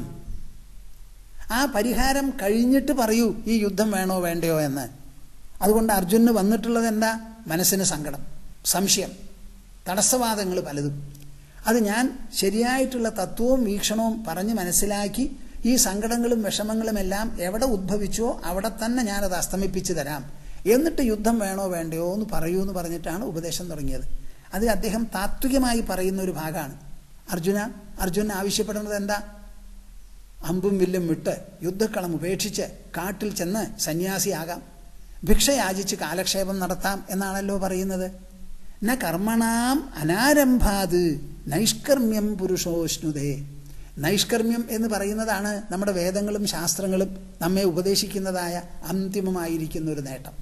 Speaker 1: ആ പരിഹാരം കഴിഞ്ഞിട്ട് പറയൂ ഈ യുദ്ധം വേണോ വേണ്ടയോ എന്ന്. അതുകൊണ്ട് അർജുനന് വന്നിട്ടുള്ളത് എന്താ? മനസ്സിന് സങ്കടം, സംശയം, തടസ്സവാദങ്ങൾ പലതും. അത് ഞാൻ ശരിയായിട്ടുള്ള തത്വവും വീക്ഷണവും പറഞ്ഞ് മനസ്സിലാക്കി ഈ സങ്കടങ്ങളും വിഷമങ്ങളും എല്ലാം എവിടെ ഉദ്ഭവിച്ചോ അവിടെ തന്നെ ഞാനത് അസ്തമിപ്പിച്ച് തരാം, എന്നിട്ട് യുദ്ധം വേണോ വേണ്ടയോ എന്ന് പറയൂ എന്ന് പറഞ്ഞിട്ടാണ് ഉപദേശം തുടങ്ങിയത്. അത് അദ്ദേഹം താത്വികമായി പറയുന്ന ഒരു ഭാഗമാണ്. അർജുന അർജുനൻ ആവശ്യപ്പെടുന്നത് എന്താ? അമ്പും വില്ലും വിട്ട് യുദ്ധക്കളം ഉപേക്ഷിച്ച് കാട്ടിൽ ചെന്ന് സന്യാസിയാകാം, ഭിക്ഷ യാചിച്ച് കാലക്ഷേപം നടത്താം എന്നാണല്ലോ പറയുന്നത്. ന കർമ്മണാം അനാരംഭാത് നൈഷ്കർമ്മ്യം പുരുഷോഷ്ണുതേ. നൈഷ്കർമ്മ്യം എന്ന് പറയുന്നതാണ് നമ്മുടെ വേദങ്ങളും ശാസ്ത്രങ്ങളും നമ്മെ ഉപദേശിക്കുന്നതായ അന്തിമമായിരിക്കുന്ന ഒരു നേട്ടം.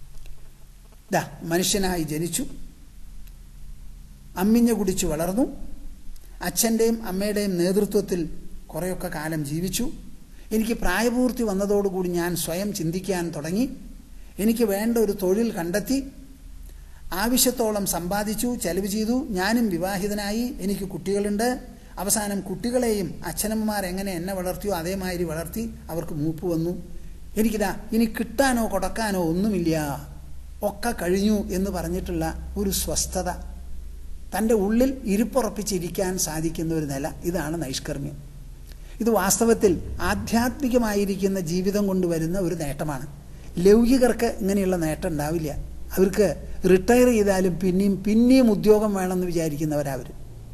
Speaker 1: ദാ മനുഷ്യനായി ജനിച്ചു, അമ്മിഞ്ഞ കുടിച്ചു വളർന്നു, അച്ഛൻ്റെയും അമ്മയുടെയും നേതൃത്വത്തിൽ കുറേയൊക്കെ കാലം ജീവിച്ചു. എനിക്ക് പ്രായപൂർത്തി വന്നതോടുകൂടി ഞാൻ സ്വയം ചിന്തിക്കാൻ തുടങ്ങി. എനിക്ക് വേണ്ട ഒരു തൊഴിൽ കണ്ടെത്തി, ആവശ്യത്തോളം സമ്പാദിച്ചു, ചെലവ് ചെയ്തു. ഞാനും വിവാഹിതനായി, എനിക്ക് കുട്ടികളുണ്ട്. അവസാനം കുട്ടികളെയും അച്ഛനമ്മമാർ എങ്ങനെ എന്നെ വളർത്തിയോ അതേമാതിരി വളർത്തി, അവർക്ക് മൂപ്പ് വന്നു. എനിക്കിതാ ഇനി കിട്ടാനോ കൊടുക്കാനോ ഒന്നുമില്ല, ഒക്കെ കഴിഞ്ഞു എന്ന് പറഞ്ഞിട്ടുള്ള ഒരു സ്വസ്ഥത, തൻ്റെ ഉള്ളിൽ ഇരിപ്പുറപ്പിച്ചിരിക്കാൻ സാധിക്കുന്ന ഒരു നില, ഇതാണ് നൈഷ്കർമ്മ്യം. ഇത് വാസ്തവത്തിൽ ആധ്യാത്മികമായിരിക്കുന്ന ജീവിതം കൊണ്ടുവരുന്ന ഒരു നേട്ടമാണ്. ലൗകികർക്ക് ഇങ്ങനെയുള്ള നേട്ടം ഉണ്ടാവില്ല. അവർക്ക് റിട്ടയർ ചെയ്താലും പിന്നെയും പിന്നെയും ഉദ്യോഗം വേണമെന്ന് വിചാരിക്കുന്നവരവർ.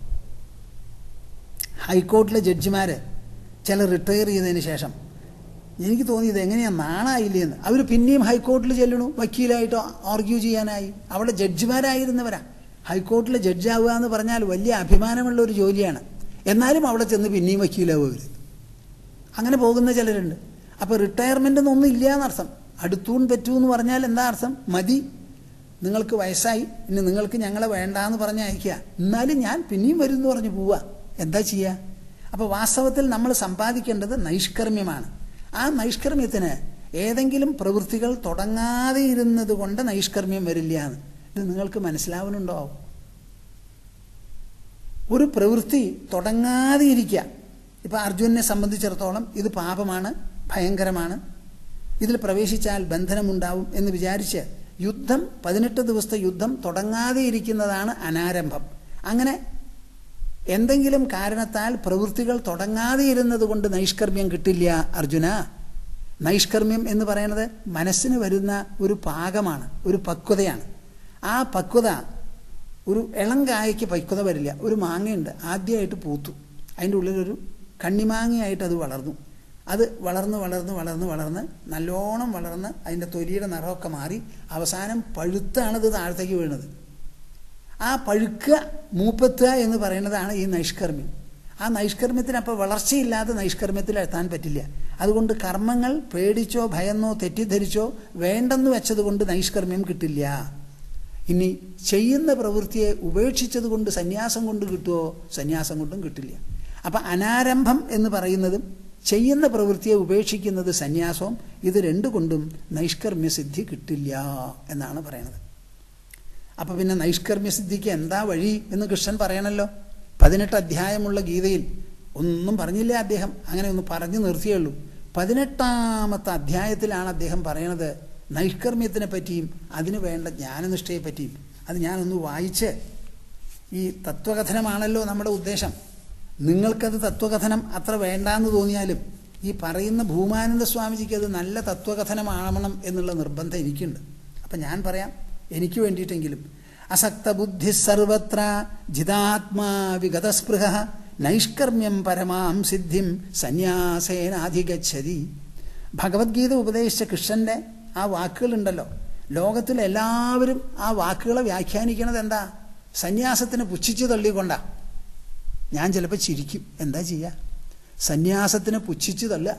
Speaker 1: ഹൈക്കോർട്ടിലെ ജഡ്ജിമാർ ചില റിട്ടയർ ചെയ്തതിന് ശേഷം എനിക്ക് തോന്നിയത് എങ്ങനെയാണ് നാണായില്ലേന്ന്, അവർ പിന്നെയും ഹൈക്കോർട്ടിൽ ചെല്ലണു വക്കീലായിട്ടോ ആർഗ്യൂ ചെയ്യാനായി. അവിടെ ജഡ്ജിമാരായിരുന്നവരാ. ഹൈക്കോർട്ടിലെ ജഡ്ജാവുക എന്ന് പറഞ്ഞാൽ വലിയ അഭിമാനമുള്ള ഒരു ജോലിയാണ്. എന്നാലും അവിടെ ചെന്ന് പിന്നെയും വക്കീലാവും അവർ. അങ്ങനെ പോകുന്ന ചിലരുണ്ട്. അപ്പോൾ റിട്ടയർമെൻ്റ് എന്നൊന്നും ഇല്ല എന്നർത്ഥം. അടുത്തൂൺ പറ്റൂ എന്ന് പറഞ്ഞാൽ എന്താ അർത്ഥം? മതി, നിങ്ങൾക്ക് വയസ്സായി, ഇനി നിങ്ങൾക്ക് ഞങ്ങളെ വേണ്ടാന്ന് പറഞ്ഞ് അയക്കുക, എന്നാലും ഞാൻ പിന്നെയും വരും എന്ന് പറഞ്ഞ് പോവുക. എന്താ ചെയ്യുക? അപ്പോൾ വാസ്തവത്തിൽ നമ്മൾ സമ്പാദിക്കേണ്ടത് നൈഷ്കർമ്മ്യമാണ്. ആ നൈഷ്കർമ്മ്യത്തിന് ഏതെങ്കിലും പ്രവൃത്തികൾ തുടങ്ങാതെ ഇരുന്നത് കൊണ്ട് നൈഷ്കർമ്മ്യം വരില്ല എന്ന്. ഇത് നിങ്ങൾക്ക് മനസ്സിലാവുന്നുണ്ടോ? ഒരു പ്രവൃത്തി തുടങ്ങാതെ ഇരിക്കുക. ഇപ്പോൾ അർജുനെ സംബന്ധിച്ചിടത്തോളം ഇത് പാപമാണ്, ഭയങ്കരമാണ്, ഇതിൽ പ്രവേശിച്ചാൽ ബന്ധനമുണ്ടാവും എന്ന് വിചാരിച്ച് യുദ്ധം, പതിനെട്ട് ദിവസത്തെ യുദ്ധം തുടങ്ങാതെ ഇരിക്കുന്നതാണ് അനാരംഭം. അങ്ങനെ എന്തെങ്കിലും കാരണത്താൽ പ്രവൃത്തികൾ തുടങ്ങാതെ ഇരുന്നത് കൊണ്ട് നൈഷ്കർമ്മ്യം കിട്ടില്ല അർജുന. നൈഷ്കർമ്മ്യം എന്ന് പറയുന്നത് മനസ്സിന് വരുന്ന ഒരു പാകമാണ്, ഒരു പക്വതയാണ്. ആ പക്വത ഒരു ഇളങ്കായ്ക്ക് പക്വത വരില്ല. ഒരു മാങ്ങയുണ്ട്, ആദ്യമായിട്ട് പൂത്തു, അതിൻ്റെ ഉള്ളിലൊരു കണ്ണിമാങ്ങയായിട്ട് അത് വളർന്നു. അത് വളർന്ന് വളർന്ന് വളർന്ന് വളർന്ന് നല്ലോണം വളർന്ന് അതിൻ്റെ തൊലിയുടെ നിറമൊക്കെ മാറി അവസാനം പഴുത്താണത് താഴത്തേക്ക് വീണത്. ആ പഴുക്കുക, മൂപ്പത്തുക എന്ന് പറയുന്നതാണ് ഈ നൈഷ്കർമ്മ്യം. ആ നൈഷ്കർമ്മ്യത്തിന് അപ്പോൾ വളർച്ചയില്ലാതെ നൈഷ്കർമ്മ്യത്തിൽ എത്താൻ പറ്റില്ല. അതുകൊണ്ട് കർമ്മങ്ങൾ പേടിച്ചോ ഭയന്നോ തെറ്റിദ്ധരിച്ചോ വേണ്ടെന്ന് വെച്ചതുകൊണ്ട് നൈഷ്കർമ്മ്യം കിട്ടില്ല. ഇനി ചെയ്യുന്ന പ്രവൃത്തിയെ ഉപേക്ഷിച്ചത് കൊണ്ട് സന്യാസം കൊണ്ട് കിട്ടുമോ? സന്യാസം കൊണ്ടും കിട്ടില്ല. അപ്പം അനാരംഭം എന്ന് പറയുന്നതും ചെയ്യുന്ന പ്രവൃത്തിയെ ഉപേക്ഷിക്കുന്നത് സന്യാസവും, ഇത് രണ്ടുകൊണ്ടും നൈഷ്കർമ്മ്യസിദ്ധി കിട്ടില്ല എന്നാണ് പറയുന്നത്. അപ്പം പിന്നെ നൈഷ്കർമ്മ്യസിദ്ധിക്ക് എന്താ വഴി എന്ന് കൃഷ്ണൻ പറയണല്ലോ. പതിനെട്ട് അധ്യായമുള്ള ഗീതയിൽ ഒന്നും പറഞ്ഞില്ല അദ്ദേഹം, അങ്ങനെ ഒന്ന് പറഞ്ഞു നിർത്തിയുള്ളൂ. പതിനെട്ടാമത്തെ അധ്യായത്തിലാണ് അദ്ദേഹം പറയണത് നൈഷ്കർമ്മ്യത്തിനെ പറ്റിയും അതിന് വേണ്ട ജ്ഞാനനിഷ്ഠയെ പറ്റിയും. അത് ഞാനൊന്ന് വായിച്ച്, ഈ തത്വകഥനമാണല്ലോ നമ്മുടെ ഉദ്ദേശം. നിങ്ങൾക്കത് തത്വകഥനം അത്ര വേണ്ടാന്ന് തോന്നിയാലും ഈ പറയുന്ന ഭൂമാനന്ദ സ്വാമിജിക്ക് അത് നല്ല തത്വകഥനമാവണം എന്നുള്ള നിർബന്ധം എനിക്കുണ്ട്. അപ്പം ഞാൻ പറയാം, എനിക്ക് വേണ്ടിയിട്ടെങ്കിലും. അസക്തബുദ്ധി സർവത്ര ജിതാത്മാ വിഗതസ്പൃഹ നൈഷ്കർമ്മ്യം പരമാം സിദ്ധിം സന്യാസേനാധിഗച്ഛതി. ഭഗവത്ഗീത ഉപദേശിച്ച കൃഷ്ണൻ്റെ ആ വാക്കുകളുണ്ടല്ലോ, ലോകത്തിലെ എല്ലാവരും ആ വാക്കുകളെ വ്യാഖ്യാനിക്കണത് എന്താ? സന്യാസത്തിന് പുച്ഛിച്ചു തള്ളിക്കൊണ്ടാ. ഞാൻ ചിലപ്പോൾ ചിരിക്കും, എന്താ ചെയ്യുക? സന്യാസത്തിന് പുച്ഛിച്ചു തള്ളുക.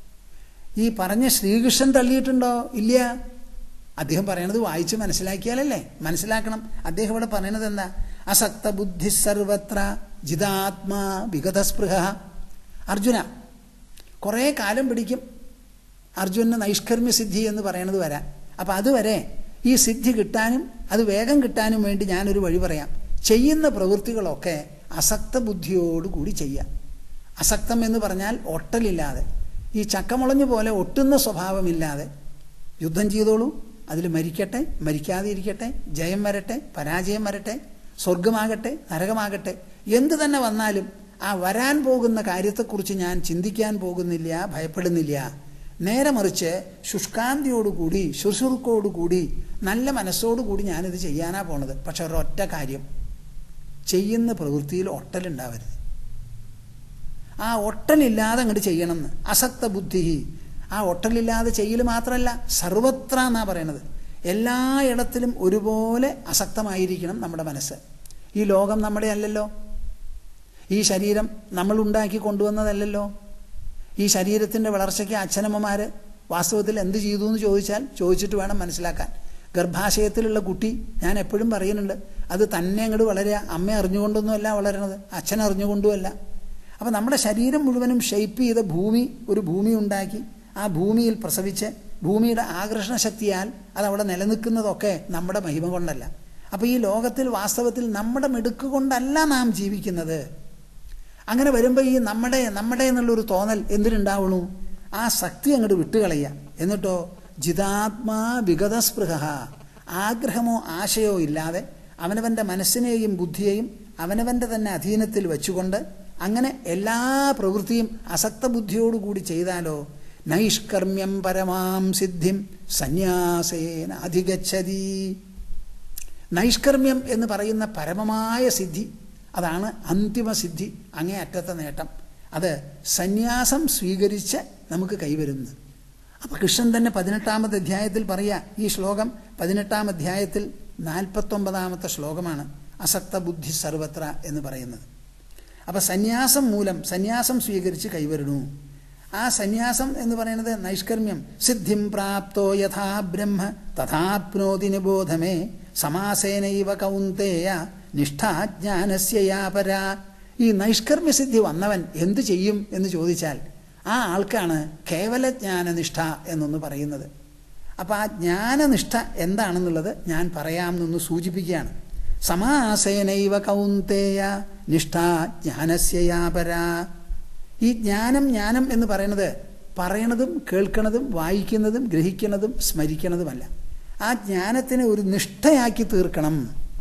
Speaker 1: ഈ പറഞ്ഞ ശ്രീകൃഷ്ണൻ തള്ളിയിട്ടുണ്ടോ? ഇല്ല. അദ്ദേഹം പറയണത് വായിച്ച് മനസ്സിലാക്കിയാലല്ലേ? മനസ്സിലാക്കണം. അദ്ദേഹം ഇവിടെ പറയണത് എന്താ? അസക്ത ബുദ്ധി സർവത്ര ജിതാത്മാ വിഗതസ്പൃഹ. അർജുന, കുറേ കാലം പിടിക്കും അർജുനന് നൈഷ്കർമ്മ്യ സിദ്ധി എന്ന് പറയണത് വരാൻ. അപ്പം അതുവരെ ഈ സിദ്ധി കിട്ടാനും അത് വേഗം കിട്ടാനും വേണ്ടി ഞാനൊരു വഴി പറയാം. ചെയ്യുന്ന പ്രവൃത്തികളൊക്കെ അസക്ത ബുദ്ധിയോടുകൂടി ചെയ്യുക. അസക്തം എന്ന് പറഞ്ഞാൽ ഒട്ടലില്ലാതെ, ഈ ചക്കമുളഞ്ഞു പോലെ ഒട്ടുന്ന സ്വഭാവമില്ലാതെ യുദ്ധം ചെയ്തോളൂ. അതിൽ മരിക്കട്ടെ, മരിക്കാതെ ഇരിക്കട്ടെ, ജയം വരട്ടെ, പരാജയം വരട്ടെ, സ്വർഗമാകട്ടെ, നരകമാകട്ടെ, എന്തു തന്നെ വന്നാലും ആ വരാൻ പോകുന്ന കാര്യത്തെക്കുറിച്ച് ഞാൻ ചിന്തിക്കാൻ പോകുന്നില്ല, ഭയപ്പെടുന്നില്ല. നേരെ മറിച്ച് ശുഷ്കാന്തിയോടുകൂടി, ശുശ്രൂക്കോടുകൂടി, നല്ല മനസ്സോടുകൂടി ഞാനിത് ചെയ്യാനാ പോണത്. പക്ഷെ ഒരൊറ്റ കാര്യം, ചെയ്യുന്ന പ്രവൃത്തിയിൽ ഒട്ടലുണ്ടാവരുത്. ആ ഒട്ടലില്ലാതെ അങ്ങോട്ട് ചെയ്യണമെന്ന്. അസക്ത ബുദ്ധി. ആ ഒട്ടലില്ലാതെ ചെയ്യൽ മാത്രമല്ല, സർവത്ര എന്നാ പറയണത്. എല്ലായിടത്തിലും ഒരുപോലെ അസക്തമായിരിക്കണം നമ്മുടെ മനസ്സ്. ഈ ലോകം നമ്മുടെ അല്ലല്ലോ, ഈ ശരീരം നമ്മൾ ഉണ്ടാക്കി കൊണ്ടുവന്നതല്ലല്ലോ. ഈ ശരീരത്തിൻ്റെ വളർച്ചയ്ക്ക് അച്ഛനമ്മമാർ വാസ്തവത്തിൽ എന്ത് ചെയ്തു എന്ന് ചോദിച്ചാൽ ചോദിച്ചിട്ട് വേണം മനസ്സിലാക്കാൻ. ഗർഭാശയത്തിലുള്ള കുട്ടി, ഞാൻ എപ്പോഴും പറയുന്നുണ്ട്, അത് തന്നെ അങ്ങോട്ട് വളരുക. അമ്മ അറിഞ്ഞുകൊണ്ടൊന്നുമല്ല വളരണത്, അച്ഛൻ അറിഞ്ഞുകൊണ്ടുമല്ല. അപ്പം നമ്മുടെ ശരീരം മുഴുവനും ഷെയ്പ്പ് ചെയ്ത ഭൂമി, ഒരു ഭൂമി ഉണ്ടാക്കി ആ ഭൂമിയിൽ പ്രസവിച്ച് ഭൂമിയുടെ ആകർഷണ ശക്തിയാൽ അതവിടെ നിലനിൽക്കുന്നതൊക്കെ നമ്മുടെ മഹിമ കൊണ്ടല്ല. അപ്പോൾ ഈ ലോകത്തിൽ വാസ്തവത്തിൽ നമ്മുടെ മിടുക്ക് കൊണ്ടല്ല നാം ജീവിക്കുന്നത്. അങ്ങനെ വരുമ്പോൾ ഈ നമ്മുടെ നമ്മുടെ എന്നുള്ളൊരു തോന്നൽ എന്തിനുണ്ടാവണു? ആ ശക്തി അങ്ങോട്ട് വിട്ടുകളയുക. എന്നിട്ടോ ജിതാത്മാ വിഗതസ്പൃഹ, ആഗ്രഹമോ ആശയോ ഇല്ലാതെ അവനവൻ്റെ മനസ്സിനെയും ബുദ്ധിയെയും അവനവൻ്റെ തന്നെ അധീനത്തിൽ വെച്ചുകൊണ്ട് അങ്ങനെ എല്ലാ പ്രവൃത്തിയും അസക്ത ബുദ്ധിയോടുകൂടി ചെയ്താലോ നൈഷ്കർമ്മ്യം പരമാം സിദ്ധിം സന്യാസേന അധിഗച്ഛതി. നൈഷ്കർമ്മ്യം എന്ന് പറയുന്ന പരമമായ സിദ്ധി, അതാണ് അന്തിമസിദ്ധി, അങ്ങേ അറ്റത്തെ നേട്ടം. അത് സന്യാസം സ്വീകരിച്ച് നമുക്ക് കൈവരുന്നത്. അപ്പോൾ കൃഷ്ണൻ തന്നെ പതിനെട്ടാമത്തെ അധ്യായത്തിൽ പറയുക, ഈ ശ്ലോകം പതിനെട്ടാം അധ്യായത്തിൽ നാൽപ്പത്തൊമ്പതാമത്തെ ശ്ലോകമാണ്, അസക്ത ബുദ്ധി സർവത്ര എന്ന് പറയുന്നത്. അപ്പോൾ സന്യാസം മൂലം, സന്യാസം സ്വീകരിച്ച് കൈവരണു. ആ സന്യാസം എന്ന് പറയുന്നത് നൈഷ്കർമ്മ്യം. സിദ്ധിം പ്രാപ്തോ യഥാ ബ്രഹ്മ തഥാപ്നോതി നിബോധമേ സമാസേനൈവ കൗന്തേയ നിഷ്ഠാജ്ഞാനസ്യ യാ പരാ. ഈ നൈഷ്കർമ്മ്യസിദ്ധി വന്നവൻ എന്തു ചെയ്യും എന്ന് ചോദിച്ചാൽ ആ ആൾക്കാണ് കേവലജ്ഞാനനിഷ്ഠ എന്നൊന്ന് പറയുന്നത്. അപ്പോൾ ആ ജ്ഞാനനിഷ്ഠ എന്താണെന്നുള്ളത് ഞാൻ പറയാമെന്നൊന്ന് സൂചിപ്പിക്കുകയാണ്. സമാസേനൈവ കൗന്തേയ നിഷ്ഠാ ജ്ഞാനസ്യ യാ പരാ. ഈ ജ്ഞാനം ജ്ഞാനം എന്ന് പറയുന്നത് പറയണതും കേൾക്കണതും വായിക്കുന്നതും ഗ്രഹിക്കുന്നതും സ്മരിക്കുന്നതുമല്ല. ആ ജ്ഞാനത്തിനെ ഒരു നിഷ്ഠയാക്കി തീർക്കണം.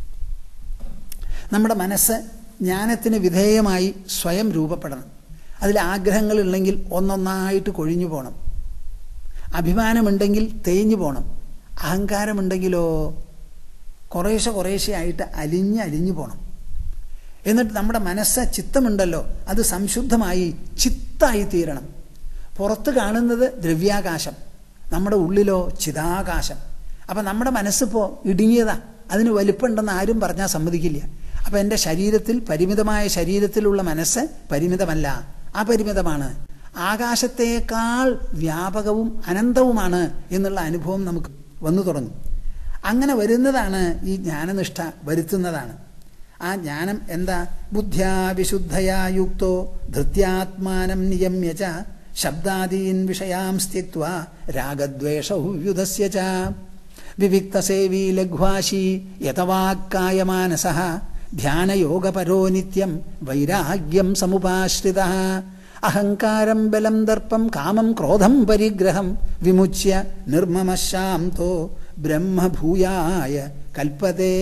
Speaker 1: നമ്മുടെ മനസ്സ് ജ്ഞാനത്തിന് വിധേയമായി സ്വയം രൂപപ്പെടണം. അതിൽ ആഗ്രഹങ്ങളുണ്ടെങ്കിൽ ഒന്നൊന്നായിട്ട് കൊഴിഞ്ഞു പോകണം. അഭിമാനമുണ്ടെങ്കിൽ തേഞ്ഞു പോകണം. അഹങ്കാരമുണ്ടെങ്കിലോ കുറേശ്ശെ കുറേശ്ശെയായിട്ട് അലിഞ്ഞ് അലിഞ്ഞു പോകണം. എന്നിട്ട് നമ്മുടെ മനസ്സ്, ചിത്തമുണ്ടല്ലോ, അത് സംശുദ്ധമായി ചിത്തായി തീരണം. പുറത്ത് കാണുന്നത് ദ്രവ്യാകാശം, നമ്മുടെ ഉള്ളിലോ ചിതാകാശം. അപ്പം നമ്മുടെ മനസ്സിപ്പോൾ ഇടുങ്ങിയതാ, അതിന് വലിപ്പമുണ്ടെന്ന് ആരും പറഞ്ഞാൽ സമ്മതിക്കില്ല. അപ്പം എൻ്റെ ശരീരത്തിൽ, പരിമിതമായ ശരീരത്തിലുള്ള മനസ്സ് പരിമിതമല്ല, അപരിമിതമാണ്. ആകാശത്തേക്കാൾ വ്യാപകവും അനന്തവുമാണ് എന്നുള്ള അനുഭവം നമുക്ക് വന്നു തുടങ്ങും. അങ്ങനെ വരുന്നതാണ് ഈ ജ്ഞാനനിഷ്ഠ വരുത്തുന്നതാണ്. ആ ജ്ഞാനം എന്താ? ബുദ്ധ്യാ വിശുദ്ധയാ യുക്തോ ധൃത്യാത്മാനം നിയമ്യ ച ശബ്ദാദീൻ വിഷയാം സ്ത്യക്ത്വാ രാഗദ്വേഷൗയുധസ്യ ച വിവിക്തസേവീ ലഘ്വാശീ യതവാക്കായമാനസഃ ധ്യാനയോഗപരോ നിത്യം വൈരാഗ്യം സമുപാശ്രിതഃ അഹങ്കാരം ബലം ദർപ്പം കാമം ക്രോധം പരിഗ്രഹം വിമുച്യ നിർമ്മമശാന്തോ ബ്രഹ്മഭൂയായ കൽപ്പതേ.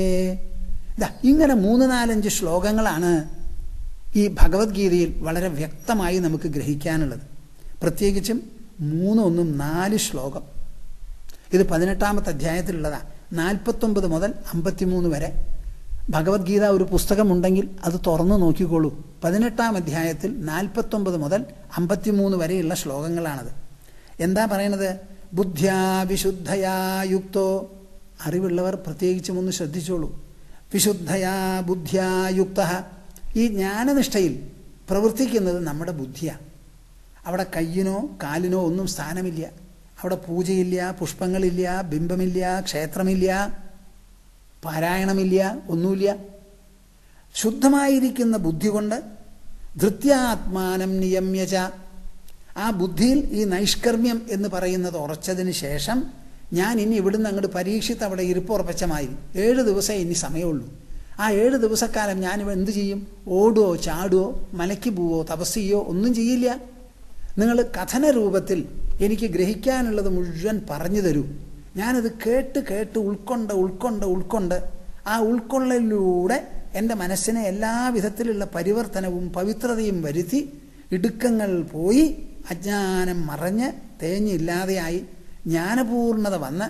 Speaker 1: ഇങ്ങനെ മൂന്ന് നാലഞ്ച് ശ്ലോകങ്ങളാണ് ഈ ഭഗവത്ഗീതയിൽ വളരെ വ്യക്തമായി നമുക്ക് ഗ്രഹിക്കാനുള്ളത്. പ്രത്യേകിച്ചും മൂന്നൊന്നും നാല് ശ്ലോകം. ഇത് പതിനെട്ടാമത്തെ അധ്യായത്തിലുള്ളതാണ്. നാൽപ്പത്തൊമ്പത് മുതൽ അമ്പത്തിമൂന്ന് വരെ ഭഗവത്ഗീത ഒരു പുസ്തകമുണ്ടെങ്കിൽ അത് തുറന്നു നോക്കിക്കോളൂ. പതിനെട്ടാം അധ്യായത്തിൽ നാൽപ്പത്തൊമ്പത് മുതൽ അമ്പത്തിമൂന്ന് വരെയുള്ള ശ്ലോകങ്ങളാണത്. എന്താ പറയണത്? ബുദ്ധ്യാ വിശുദ്ധയാ യുക്തോ. അറിവുള്ളവർ പ്രത്യേകിച്ചും ഒന്ന് ശ്രദ്ധിച്ചോളൂ. വിശുദ്ധയാ ബുദ്ധ്യാ യുക്ത. ഈ ജ്ഞാനനിഷ്ഠയിൽ പ്രവർത്തിക്കുന്നത് നമ്മുടെ ബുദ്ധിയാണ്. അവിടെ കയ്യിനോ കാലിനോ ഒന്നും സ്ഥാനമില്ല. അവിടെ പൂജയില്ല, പുഷ്പങ്ങളില്ല, ബിംബമില്ല, ക്ഷേത്രമില്ല, പാരായണമില്ല, ഒന്നുമില്ല. ശുദ്ധമായിരിക്കുന്ന ബുദ്ധി കൊണ്ട് ധൃത്യാത്മാനം നിയമ്യച. ആ ബുദ്ധിയിൽ ഈ നൈഷ്കർമ്മ്യം എന്ന് പറയുന്നത് ഉറച്ചതിന് ശേഷം ഞാൻ ഇനി ഇവിടുന്ന് അങ്ങോട്ട് പരീക്ഷിത്ത് അവിടെ ഇരിപ്പുറപ്പിച്ച മാതിരി ഏഴ് ദിവസമേ ഇനി സമയമുള്ളൂ. ആ ഏഴ് ദിവസക്കാലം ഞാനിവ എന്തു ചെയ്യും? ഓടുവോ, ചാടുവോ, മലയ്ക്ക് പോവോ, തപസ് ചെയ്യോ ഒന്നും ചെയ്യില്ല. നിങ്ങൾ കഥന രൂപത്തിൽ എനിക്ക് ഗ്രഹിക്കാനുള്ളത് മുഴുവൻ പറഞ്ഞു തരൂ. ഞാനത് കേട്ട് കേട്ട് ഉൾക്കൊണ്ട് ഉൾക്കൊണ്ട് ഉൾക്കൊണ്ട് ആ ഉൾക്കൊള്ളലിലൂടെ എൻ്റെ മനസ്സിനെ എല്ലാ വിധത്തിലുള്ള പരിവർത്തനവും പവിത്രതയും വരുത്തി ഇടുക്കങ്ങൾ പോയി അജ്ഞാനം മറഞ്ഞ് തേഞ്ഞില്ലാതെയായി ജ്ഞാനപൂർണത വന്ന്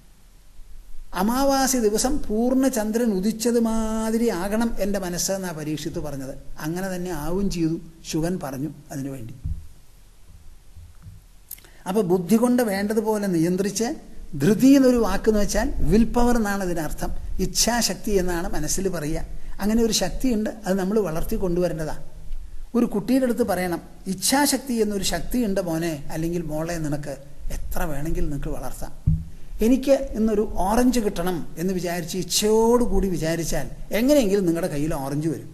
Speaker 1: അമാവാസി ദിവസം പൂർണ്ണചന്ദ്രൻ ഉദിച്ചത് മാതിരി ആകണം എൻ്റെ മനസ്സെന്നാണ് പരീക്ഷിത്ത് പറഞ്ഞത്. അങ്ങനെ തന്നെ ആവും ചെയ്തു. ശുഗൻ പറഞ്ഞു അതിനുവേണ്ടി. അപ്പോൾ ബുദ്ധി കൊണ്ട് വേണ്ടതുപോലെ നിയന്ത്രിച്ച്, ധൃതി എന്നൊരു വാക്കെന്ന് വെച്ചാൽ വിൽ പവർ എന്നാണ് ഇതിനർത്ഥം. ഇച്ഛാശക്തി എന്നാണ് മനസ്സിൽ പറയുക. അങ്ങനെ ഒരു ശക്തിയുണ്ട്, അത് നമ്മൾ വളർത്തി കൊണ്ടുവരേണ്ടതാണ്. ഒരു കുട്ടിയുടെ അടുത്ത് പറയണം, ഇച്ഛാശക്തി എന്നൊരു ശക്തിയുണ്ട് മോനെ അല്ലെങ്കിൽ മോളെ, നിനക്ക് എത്ര വേണമെങ്കിൽ നിനക്ക് വളർത്താം. എനിക്ക് ഇന്നൊരു ഓറഞ്ച് കിട്ടണം എന്ന് വിചാരിച്ച് ഇച്ഛയോടുകൂടി വിചാരിച്ചാൽ എങ്ങനെയെങ്കിലും നിങ്ങളുടെ കയ്യിൽ ഓറഞ്ച് വരും.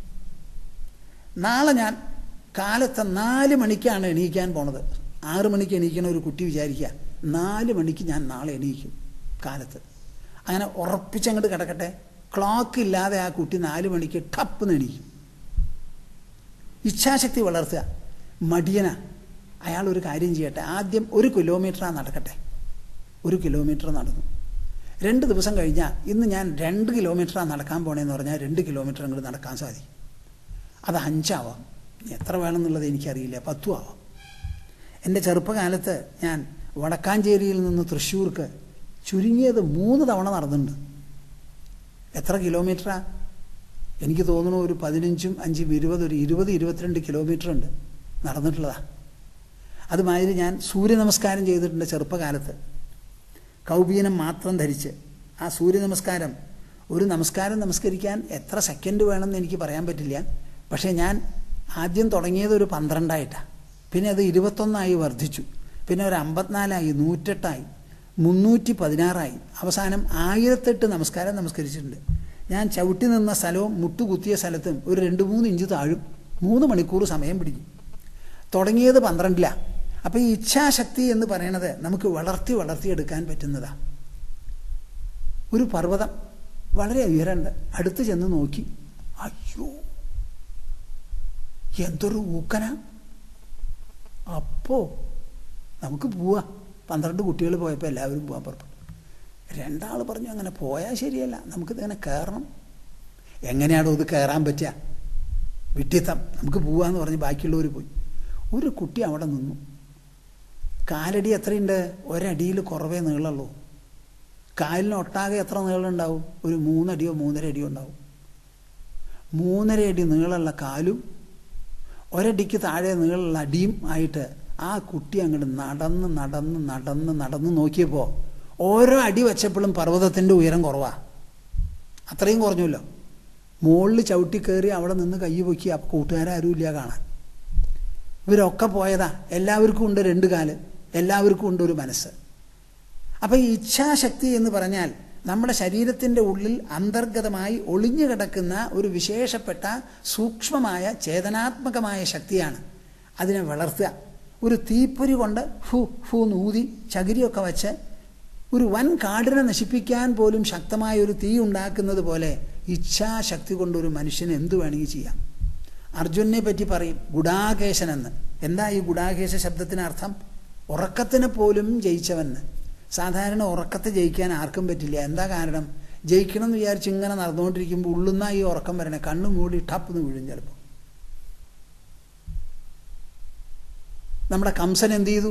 Speaker 1: നാളെ ഞാൻ കാലത്തെ നാല് മണിക്കാണ് എണീക്കാൻ പോണത്. ആറ് മണിക്ക് എണീക്കണ ഒരു കുട്ടി വിചാരിക്കുക, നാല് മണിക്ക് ഞാൻ നാളെ എണീക്കും കാലത്ത്. അങ്ങനെ ഉറപ്പിച്ചങ്ങോട്ട് കിടക്കട്ടെ. ക്ലോക്ക് ഇല്ലാതെ ആ കുട്ടി നാല് മണിക്ക് ടപ്പെന്ന് എണീക്കും. ഇച്ഛാശക്തി വളർത്തുക. മടിയന അയാൾ ഒരു കാര്യം ചെയ്യട്ടെ, ആദ്യം ഒരു കിലോമീറ്ററാണ് നടക്കട്ടെ. ഒരു കിലോമീറ്റർ നടന്നു. രണ്ട് ദിവസം കഴിഞ്ഞാൽ ഇന്ന് ഞാൻ രണ്ട് കിലോമീറ്ററാണ് നടക്കാൻ പോണേന്ന് പറഞ്ഞാൽ രണ്ട് കിലോമീറ്റർ അങ്ങോട്ട് നടക്കാൻ സാധിക്കും. അത് അഞ്ചാവാം, എത്ര വേണമെന്നുള്ളത് എനിക്കറിയില്ല, പത്തും ആവാം. എൻ്റെ ചെറുപ്പകാലത്ത് ഞാൻ വടക്കാഞ്ചേരിയിൽ നിന്ന് തൃശ്ശൂർക്ക് ചുരുങ്ങിയത് മൂന്ന് തവണ നടന്നിട്ടുണ്ട്. എത്ര കിലോമീറ്ററാണ്? എനിക്ക് തോന്നുന്നു ഒരു പതിനഞ്ചും അഞ്ചും ഇരുപത് ഒരു ഇരുപത് ഇരുപത്തിരണ്ട് കിലോമീറ്റർ ഉണ്ട് നടന്നിട്ടുള്ളതാണ്. അതുമാതിരി ഞാൻ സൂര്യ നമസ്കാരം ചെയ്തിട്ടുണ്ട് ചെറുപ്പകാലത്ത്, കൗപീനം മാത്രം ധരിച്ച്. ആ സൂര്യ നമസ്കാരം, ഒരു നമസ്കാരം നമസ്കരിക്കാൻ എത്ര സെക്കൻഡ് വേണമെന്ന് എനിക്ക് പറയാൻ പറ്റില്ല. പക്ഷേ ഞാൻ ആദ്യം തുടങ്ങിയത് ഒരു പന്ത്രണ്ടായിട്ടാണ്, പിന്നെ അത് ഇരുപത്തൊന്നായി വർദ്ധിച്ചു, പിന്നെ ഒരു അമ്പത്തിനാലായി, നൂറ്റെട്ടായി, മുന്നൂറ്റി പതിനാറായി, അവസാനം ആയിരത്തെട്ട് നമസ്കാരം നമസ്കരിച്ചിട്ടുണ്ട്. ഞാൻ ചവിട്ടി നിന്ന സ്ഥലവും മുട്ടുകുത്തിയ സ്ഥലത്തും ഒരു രണ്ട് മൂന്ന് ഇഞ്ച് താഴും. മൂന്ന് മണിക്കൂർ സമയം പിടിക്കും. തുടങ്ങിയത് പന്ത്രണ്ടിലാണ്. അപ്പോൾ ഈ ഇച്ഛാശക്തി എന്ന് പറയണത് നമുക്ക് വളർത്തി വളർത്തിയെടുക്കാൻ പറ്റുന്നതാണ്. ഒരു പർവ്വതം വളരെ ഉയരണ്ട്, അടുത്ത് ചെന്ന് നോക്കി, അയ്യോ എന്തൊരു ഊക്കനാ. അപ്പോൾ നമുക്ക് പോവാ. പന്ത്രണ്ട് കുട്ടികൾ പോയപ്പോൾ എല്ലാവരും പോകാൻ പുറപ്പെട്ടു. രണ്ടാൾ പറഞ്ഞു അങ്ങനെ പോയാൽ ശരിയല്ല, നമുക്കിതിങ്ങനെ കയറണം. എങ്ങനെയാണോ ഇത് കയറാൻ പറ്റുക? വിട്ടിത്തം, നമുക്ക് പോവാന്ന് പറഞ്ഞ് ബാക്കിയുള്ളവർ പോയി. ഒരു കുട്ടി അവിടെ നിന്നു. കാലടി എത്രയുണ്ട്? ഒരടിയിൽ കുറവേ നീളമുള്ളൂ. കാലിന് ഒട്ടാകെ എത്ര നീളമുണ്ടാവും? ഒരു മൂന്നടിയോ മൂന്നര അടിയോ ഉണ്ടാവും. മൂന്നര അടി നീളമുള്ള കാലും ഒരടിക്ക് താഴെ നീളമുള്ള അടിയും ആയിട്ട് ആ കുട്ടി അങ്ങോട്ട് നടന്ന് നടന്ന് നടന്ന് നടന്ന് നോക്കിയപ്പോൾ ഓരോ അടി വെച്ചപ്പോഴും പർവ്വതത്തിൻ്റെ ഉയരം കുറവാണ്. അത്രയും കുറഞ്ഞല്ലോ. മുകളിൽ ചവിട്ടി കയറി അവിടെ നിന്ന് കൈ പൊക്കി. അപ്പോൾ കൂട്ടുകാരും ഇല്ല കാണാൻ. ഇവരൊക്കെ പോയതാ. എല്ലാവർക്കും ഉണ്ട് രണ്ട് കാല്, എല്ലാവർക്കും ഉണ്ട് ഒരു മനസ്സ്. അപ്പം ഈ ഇച്ഛാശക്തി എന്ന് പറഞ്ഞാൽ നമ്മുടെ ശരീരത്തിൻ്റെ ഉള്ളിൽ അന്തർഗതമായി ഒളിഞ്ഞു കിടക്കുന്ന ഒരു വിശേഷപ്പെട്ട സൂക്ഷ്മമായ ചേതനാത്മകമായ ശക്തിയാണ്. അതിനെ വളർത്തുക. ഒരു തീപ്പൊരി കൊണ്ട് ഫു ഫു നൂതി ചകിരിയൊക്കെ വച്ച് ഒരു വൻ കാടിനെ നശിപ്പിക്കാൻ പോലും ശക്തമായ ഒരു തീ ഉണ്ടാക്കുന്നത് പോലെ ഇച്ഛാശക്തി കൊണ്ട് ഒരു മനുഷ്യന് എന്തു വേണമെങ്കിൽ ചെയ്യാം. അർജുനെ പറ്റി പറയും ഗുഡാകേശൻ എന്ന്. എന്താ ഈ ഗുഡാകേശ ശബ്ദത്തിന് അർത്ഥം? ഉറക്കത്തിനെ പോലും ജയിച്ചവന്. സാധാരണ ഉറക്കത്തെ ജയിക്കാൻ ആർക്കും പറ്റില്ല. എന്താ കാരണം? ജയിക്കണം എന്ന് വിചാരിച്ച് ഇങ്ങനെ നടന്നുകൊണ്ടിരിക്കുമ്പോൾ ഉള്ളുന്ന ഈ ഉറക്കം വരണേ, കണ്ണു മൂടി ടപ്പെന്ന് വീഴും ചിലപ്പോൾ. നമ്മുടെ കംസൻ എന്ത് ചെയ്തു?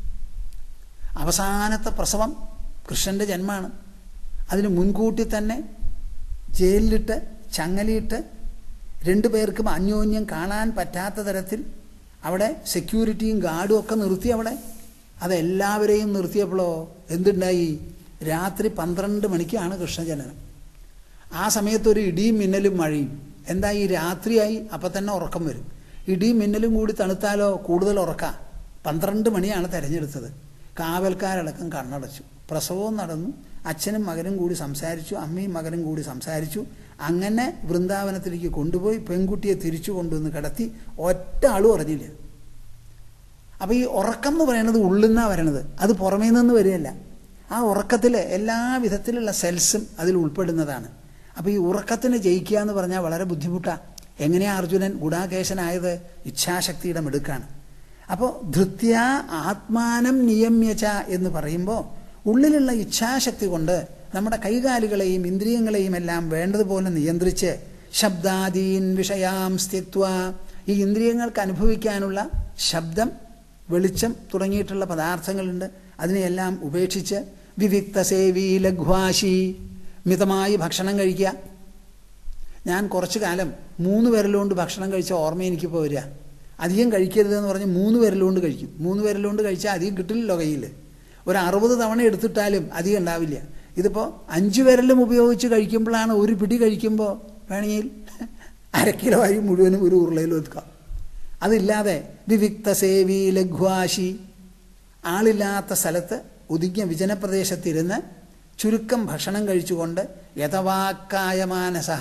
Speaker 1: അവസാനത്തെ പ്രസവം കൃഷ്ണൻ്റെ ജന്മമാണ്. അതിന് മുൻകൂട്ടി തന്നെ ജയിലിലിട്ട് ചങ്ങലിയിട്ട് രണ്ടു പേർക്കും അന്യോന്യം കാണാൻ പറ്റാത്ത തരത്തിൽ അവിടെ സെക്യൂരിറ്റിയും ഗാർഡും ഒക്കെ നിർത്തി. അവിടെ അതെല്ലാവരെയും നിർത്തിയപ്പോഴോ എന്തുണ്ടായി? രാത്രി പന്ത്രണ്ട് മണിക്കാണ് കൃഷ്ണജനനം. ആ സമയത്തൊരു ഇടിയും മിന്നലും മഴയും. എന്താ ഈ രാത്രിയായി, അപ്പം തന്നെ ഉറക്കം വരും. ഇടിയും മിന്നലും കൂടി തണുത്താലോ കൂടുതൽ ഉറക്കാം. പന്ത്രണ്ട് മണിയാണ് തിരഞ്ഞെടുത്തത്. കാവൽക്കാരടക്കം കണ്ണടച്ചു. പ്രസവവും നടന്നു. അച്ഛനും മകനും കൂടി സംസാരിച്ചു, അമ്മയും മകനും കൂടി സംസാരിച്ചു. അങ്ങനെ വൃന്ദാവനത്തിലേക്ക് കൊണ്ടുപോയി പെൺകുട്ടിയെ തിരിച്ചു കൊണ്ടുവന്ന് കിടത്തി. ഒറ്റ ആളും അറിഞ്ഞില്ല. അപ്പോൾ ഈ ഉറക്കം എന്ന് പറയുന്നത് ഉള്ളുന്നാണ് വരണത്, അത് പുറമേ നിന്ന് വരികയല്ല. ആ ഉറക്കത്തിൽ എല്ലാ വിധത്തിലുള്ള സെൽസും അതിൽ ഉൾപ്പെടുന്നതാണ്. അപ്പോൾ ഈ ഉറക്കത്തിന് ജയിക്കുക എന്ന് പറഞ്ഞാൽ വളരെ ബുദ്ധിമുട്ടാണ്. എങ്ങനെയാണ് അർജുനൻ ഗുഡാകേശനായത്? ഇച്ഛാശക്തിയുടെ മിടുക്കാണ്. അപ്പോൾ ധൃത്യ ആത്മാനം നിയമ്യച എന്ന് പറയുമ്പോൾ ഉള്ളിലുള്ള ഇച്ഛാശക്തി കൊണ്ട് നമ്മുടെ കൈകാലുകളെയും ഇന്ദ്രിയങ്ങളെയും എല്ലാം വേണ്ടതുപോലെ നിയന്ത്രിച്ച് ശബ്ദാദീൻ വിഷയാം സ്ഥിത്വ, ഈ ഇന്ദ്രിയങ്ങൾക്ക് അനുഭവിക്കാനുള്ള ശബ്ദം, വെളിച്ചം തുടങ്ങിയിട്ടുള്ള പദാർത്ഥങ്ങളുണ്ട്, അതിനെയെല്ലാം ഉപേക്ഷിച്ച് വിവിക്ത സേവി ലഘ്വാശി, മിതമായി ഭക്ഷണം കഴിക്കുക. ഞാൻ കുറച്ചു കാലം മൂന്ന് വിരലുകൊണ്ട് ഭക്ഷണം കഴിച്ച ഓർമ്മ എനിക്കിപ്പോൾ വരിക. അധികം കഴിക്കരുതെന്ന് പറഞ്ഞ് മൂന്ന് വിരലുകൊണ്ട് കഴിക്കും. മൂന്ന് വിരലുകൊണ്ട് കഴിച്ചാൽ അധികം കിട്ടില്ലല്ലോ കയ്യിൽ. ഒരു അറുപത് തവണ എടുത്തിട്ടാലും അധികം ഉണ്ടാവില്ല. ഇതിപ്പോൾ അഞ്ച് വിരലും ഉപയോഗിച്ച് കഴിക്കുമ്പോഴാണ് ഒരു പിടി കഴിക്കുമ്പോൾ വേണമെങ്കിൽ അര കിലോ അരി മുഴുവനും ഒരു ഉരുളയിൽ വെക്കാം. അതില്ലാതെ വിവിക്ത സേവി ലഘ്വാശി, ആളില്ലാത്ത സ്ഥലത്ത് ഒതുങ്ങിയ വിജനപ്രദേശത്തിരുന്ന് ചുരുക്കം ഭക്ഷണം കഴിച്ചുകൊണ്ട് യഥവാക്കായ മാനസഹ,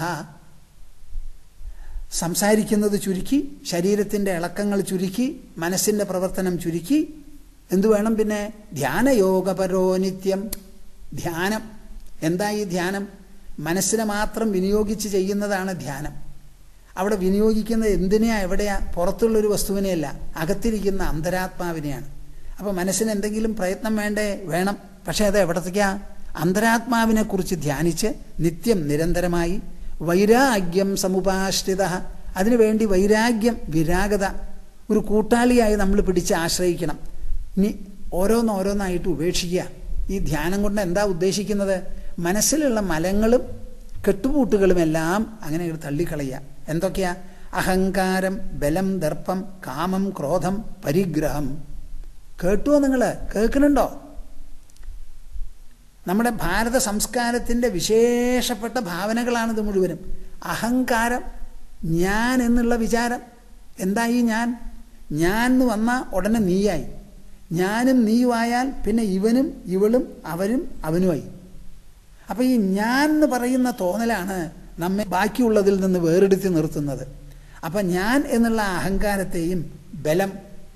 Speaker 1: സംസാരിക്കുന്നത് ചുരുക്കി, ശരീരത്തിൻ്റെ ഇളക്കങ്ങൾ ചുരുക്കി, മനസ്സിൻ്റെ പ്രവർത്തനം ചുരുക്കി. എന്തു വേണം പിന്നെ? ധ്യാനയോഗപരോ നിത്യം. ധ്യാനം. എന്താ ഈ ധ്യാനം? മനസ്സിനെ മാത്രം വിനിയോഗിച്ച് ചെയ്യുന്നതാണ് ധ്യാനം. അവിടെ വിനിയോഗിക്കുന്നത് എന്തിനെയാ, എവിടെയാ? പുറത്തുള്ളൊരു വസ്തുവിനെയല്ല, അകത്തിരിക്കുന്ന അന്തരാത്മാവിനെയാണ്. അപ്പോൾ മനസ്സിന് എന്തെങ്കിലും പ്രയത്നം വേണ്ടേ? വേണം. പക്ഷേ അത് എവിടത്തേക്കാ? അന്തരാത്മാവിനെക്കുറിച്ച് ധ്യാനിച്ച് നിത്യം നിരന്തരമായി വൈരാഗ്യം സമുപാശ്രിത, അതിനുവേണ്ടി വൈരാഗ്യം, വിരാഗത, ഒരു കൂട്ടാളിയായി നമ്മൾ പിടിച്ച് ആശ്രയിക്കണം. ഇനി ഓരോന്നോരോന്നായിട്ട് ഉപേക്ഷിക്കുക. ഈ ധ്യാനം കൊണ്ട് എന്താ ഉദ്ദേശിക്കുന്നത്? മനസ്സിലുള്ള മലങ്ങളും കെട്ടുപൂട്ടുകളുമെല്ലാം അങ്ങനെ തള്ളിക്കളയുക. എന്തൊക്കെയാ? അഹങ്കാരം, ബലം, ദർപ്പം, കാമം, ക്രോധം, പരിഗ്രഹം. കേട്ടുവോ നിങ്ങൾ? കേൾക്കുന്നുണ്ടോ? നമ്മുടെ ഭാരത സംസ്കാരത്തിൻ്റെ വിശേഷപ്പെട്ട ഭാവനകളാണിത് മുഴുവനും. അഹങ്കാരം, ഞാൻ എന്നുള്ള വിചാരം. എന്തായി ഞാൻ? ഞാൻ എന്ന് വന്നാൽ ഉടനെ നീയായി. ഞാനും നീയുമായാൽ പിന്നെ ഇവനും ഇവളും അവരും അവനുമായി. അപ്പം ഈ ഞാൻ എന്ന് പറയുന്ന തോന്നലാണ് നമ്മെ ബാക്കിയുള്ളതിൽ നിന്ന് വേറെടുത്ത് നിർത്തുന്നത്. അപ്പം ഞാൻ എന്നുള്ള അഹങ്കാരത്തെയും ബലം,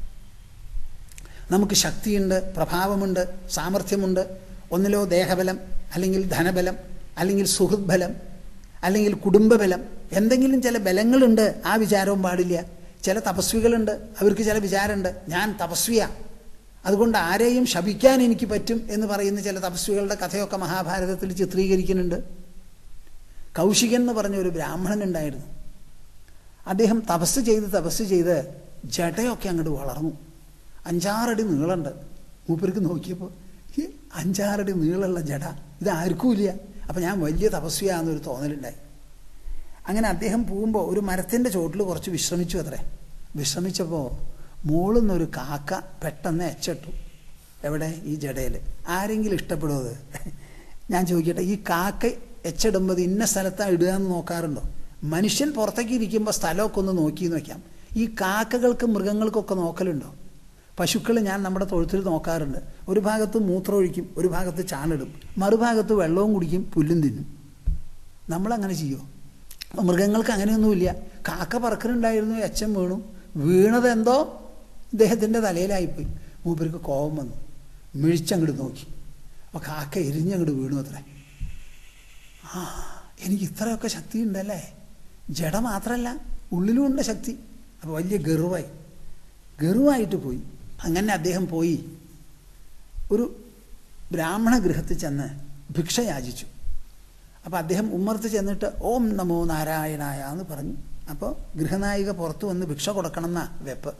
Speaker 1: നമുക്ക് ശക്തിയുണ്ട്, പ്രഭാവമുണ്ട്, സാമർഥ്യമുണ്ട്. ഒന്നിലോ ദേഹബലം, അല്ലെങ്കിൽ ധനബലം, അല്ലെങ്കിൽ സുഹൃത് ബലം, അല്ലെങ്കിൽ കുടുംബബലം, എന്തെങ്കിലും ചില ബലങ്ങളുണ്ട്. ആ വിചാരവും പാടില്ല. ചില തപസ്വികളുണ്ട്, അവർക്ക് ചില വിചാരമുണ്ട്, ഞാൻ തപസ്വിയാണ്, അതുകൊണ്ട് ആരെയും ശപിക്കാൻ എനിക്ക് പറ്റും എന്ന് പറയുന്ന ചില തപസ്വികളുടെ കഥയൊക്കെ മഹാഭാരതത്തിൽ ചിത്രീകരിക്കുന്നുണ്ട്. കൗശികൻ എന്ന് പറഞ്ഞ ഒരു ബ്രാഹ്മണൻ ഉണ്ടായിരുന്നു. അദ്ദേഹം തപസ് ചെയ്ത് തപസ് ചെയ്ത് ജടയൊക്കെ അങ്ങോട്ട് വളർന്നു. അഞ്ചാറടി നീളമുണ്ട്. മൂപ്പർക്ക് നോക്കിയപ്പോൾ ഈ അഞ്ചാറടി നീളമുള്ള ജട ഇത് ആർക്കും ഇല്ല. അപ്പം ഞാൻ വലിയ തപസ്വിയാണെന്നൊരു തോന്നലുണ്ടായി. അങ്ങനെ അദ്ദേഹം പോകുമ്പോൾ ഒരു മരത്തിൻ്റെ ചോട്ടിൽ കുറച്ച് വിശ്രമിച്ചു അത്രേ. വിശ്രമിച്ചപ്പോൾ മുകളിൽ നിന്നൊരു കാക്ക പെട്ടെന്ന് എച്ചിട്ടു. എവിടെ? ഈ ജടയിൽ. ആരെങ്കിലും ഇഷ്ടപ്പെടുമോ അത്? ഞാൻ ചോദിക്കട്ടെ, ഈ കാക്ക എച്ചിടുമ്പോൾ ഇന്ന സ്ഥലത്താണ് ഇടുക എന്ന് നോക്കാറുണ്ടോ? മനുഷ്യൻ പുറത്തേക്ക് ഇരിക്കുമ്പോൾ സ്ഥലമൊക്കെ ഒന്ന് നോക്കിയെന്ന് വയ്ക്കാം. ഈ കാക്കകൾക്ക് മൃഗങ്ങൾക്കൊക്കെ നോക്കലുണ്ടോ? പശുക്കൾ ഞാൻ നമ്മുടെ തൊഴുത്തിൽ നോക്കാറുണ്ട്. ഒരു ഭാഗത്ത് മൂത്രമൊഴിക്കും, ഒരു ഭാഗത്ത് ചാണിടും, മറുഭാഗത്ത് വെള്ളവും കുടിക്കും, പുല്ലും തിന്നും. നമ്മളങ്ങനെ ചെയ്യുമോ? അപ്പം മൃഗങ്ങൾക്ക് അങ്ങനെയൊന്നുമില്ല. കാക്ക പറക്കലുണ്ടായിരുന്നു, എച്ചം വീണു. വീണതെന്തോ ഇദ്ദേഹത്തിൻ്റെ തലയിലായിപ്പോയി. മൂപ്പർക്ക് കോപം വന്നു, മിഴിച്ചങ്ങോട്ട് നോക്കി. അപ്പോൾ കാക്ക എരിഞ്ഞങ്ങോട്ട് വീണു അത്രേ. ആ, എനിക്ക് ഇത്രയൊക്കെ ശക്തി ഉണ്ടല്ലേ, ജഡ മാത്രമല്ല ഉള്ളിലും ഉണ്ട് ശക്തി. അപ്പോൾ വലിയ ഗർവായി ഗർവായിട്ട് പോയി. അങ്ങനെ അദ്ദേഹം പോയി ഒരു ബ്രാഹ്മണ ഗൃഹത്തിൽ ചെന്ന് ഭിക്ഷ യാചിച്ചു. അപ്പോൾ അദ്ദേഹം ഉമ്മർത്ത് ചെന്നിട്ട് ഓം നമോ നാരായണായ എന്ന് പറഞ്ഞു. അപ്പോൾ ഗൃഹനായിക പുറത്തു വന്ന് ഭിക്ഷ കൊടുക്കണം എന്നാ വെപ്പ്.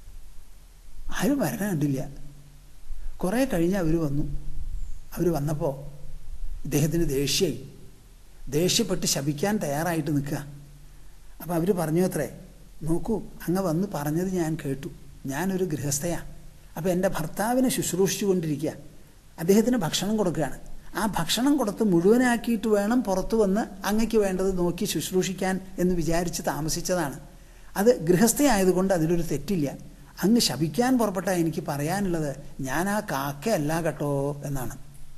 Speaker 1: ആരും വരണ കണ്ടില്ല. കുറേ കഴിഞ്ഞ് അവർ വന്നു. അവർ വന്നപ്പോൾ ഇദ്ദേഹത്തിന് ദേഷ്യമായി. ദേഷ്യപ്പെട്ട് ശപിക്കാൻ തയ്യാറായിട്ട് നിൽക്കുക. അപ്പോൾ അവർ പറഞ്ഞു അത്രേ, നോക്കൂ, അങ്ങ് വന്ന് പറഞ്ഞത് ഞാൻ കേട്ടു. ഞാനൊരു ഗൃഹസ്ഥയാണ്. അപ്പോൾ എൻ്റെ ഭർത്താവിനെ ശുശ്രൂഷിച്ചു കൊണ്ടിരിക്കുക. അദ്ദേഹത്തിന് ഭക്ഷണം കൊടുക്കുകയാണ്. ആ ഭക്ഷണം കൊടുത്ത് മുഴുവനാക്കിയിട്ട് വേണം പുറത്തു വന്ന് അങ്ങയ്ക്ക് വേണ്ടത് നോക്കി ശുശ്രൂഷിക്കാൻ എന്ന് വിചാരിച്ച് താമസിച്ചതാണ്. അത് ഗൃഹസ്ഥയായതുകൊണ്ട് അതിലൊരു തെറ്റില്ല. അങ്ങ് ശപിക്കാൻ പുറപ്പെട്ടാൽ എനിക്ക് പറയാനുള്ളത് ഞാൻ ആ കാക്കയല്ല കേട്ടോ എന്നാണ്.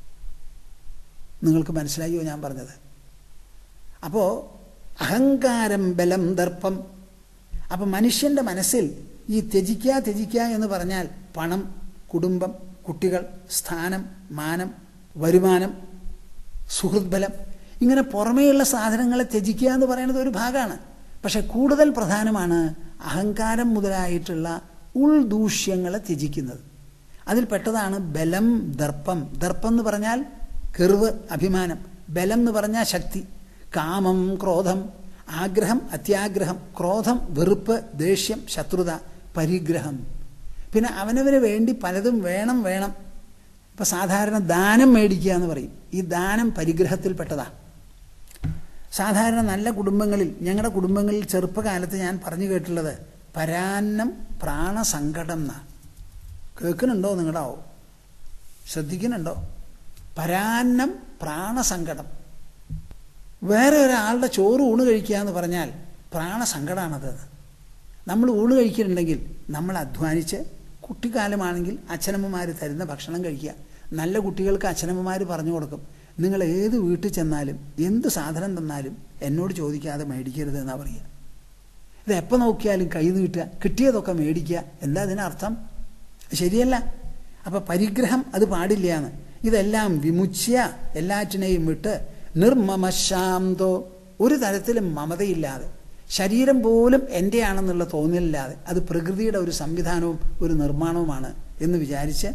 Speaker 1: നിങ്ങൾക്ക് മനസ്സിലായോ ഞാൻ പറഞ്ഞത്? അപ്പോൾ അഹങ്കാരം, ബലം, ദർപ്പം. അപ്പം മനുഷ്യൻ്റെ മനസ്സിൽ ഈ ത്യജിക്കുക ത്യജിക്കുക എന്ന് പറഞ്ഞാൽ പണം, കുടുംബം, കുട്ടികൾ, സ്ഥാനം, മാനം, വരുമാനം, സുഹൃത് ബലം, ഇങ്ങനെ പുറമേയുള്ള സാധനങ്ങളെ ത്യജിക്കുക എന്ന് പറയുന്നത് ഒരു ഭാഗമാണ്. പക്ഷെ കൂടുതൽ പ്രധാനമാണ് അഹങ്കാരം മുതലായിട്ടുള്ള ഉൾദൂഷ്യങ്ങളെ ത്യജിക്കുന്നത്. അതിൽപ്പെട്ടതാണ് ബലം, ദർപ്പം. ദർപ്പം എന്ന് പറഞ്ഞാൽ കെർവ്, അഭിമാനം. ബലം എന്ന് പറഞ്ഞാൽ ശക്തി. കാമം, ക്രോധം, ആഗ്രഹം, അത്യാഗ്രഹം, ക്രോധം, വെറുപ്പ്, ദേഷ്യം, ശത്രുത, പരിഗ്രഹം. പിന്നെ അവനവന് വേണ്ടി പലതും വേണം വേണം. ഇപ്പം സാധാരണ ദാനം മേടിക്കുക എന്ന് പറയും. ഈ ദാനം പരിഗ്രഹത്തിൽപ്പെട്ടതാണ്. സാധാരണ നല്ല കുടുംബങ്ങളിൽ, ഞങ്ങളുടെ കുടുംബങ്ങളിൽ ചെറുപ്പകാലത്ത് ഞാൻ പറഞ്ഞു കേട്ടുള്ളത് പരാന്നം പ്രാണസങ്കടം എന്നാണ്. കേൾക്കുന്നുണ്ടോ? നിങ്ങളാവോ ശ്രദ്ധിക്കുന്നുണ്ടോ? പരാന്നം പ്രാണസങ്കടം. വേറെ ഒരാളുടെ ചോറ് ഊണ് കഴിക്കുക എന്ന് പറഞ്ഞാൽ പ്രാണസങ്കടമാണത്. നമ്മൾ ഊണ് കഴിക്കുന്നുണ്ടെങ്കിൽ നമ്മൾ അധ്വാനിച്ച്, കുട്ടിക്കാലമാണെങ്കിൽ അച്ഛനമ്മമാർ തരുന്ന ഭക്ഷണം കഴിക്കുക. നല്ല കുട്ടികൾക്ക് അച്ഛനമ്മമാർ പറഞ്ഞു കൊടുക്കും, നിങ്ങൾ ഏത് വീട്ടിൽ ചെന്നാലും എന്ത് സാധനം തന്നാലും എന്നോട് ചോദിക്കാതെ മേടിക്കരുത് എന്നാണ് പറയുക. ഇത് എപ്പോൾ നോക്കിയാലും കൈ നീട്ടുക, കിട്ടിയതൊക്കെ മേടിക്കുക. എന്താ അതിനർത്ഥം? ശരിയല്ല. അപ്പം പരിഗ്രഹം അത് പാടില്ല എന്ന്. ഇതെല്ലാം വിമുച്യ, എല്ലാറ്റിനെയും വിട്ട് നിർമ്മമശാന്തോ, ഒരു തരത്തിലും മമതയില്ലാതെ, ശരീരം പോലും എൻ്റെയാണെന്നുള്ള തോന്നലില്ലാതെ, അത് പ്രകൃതിയുടെ ഒരു സംവിധാനവും ഒരു നിർമ്മാണവുമാണ് എന്ന് വിചാരിച്ച്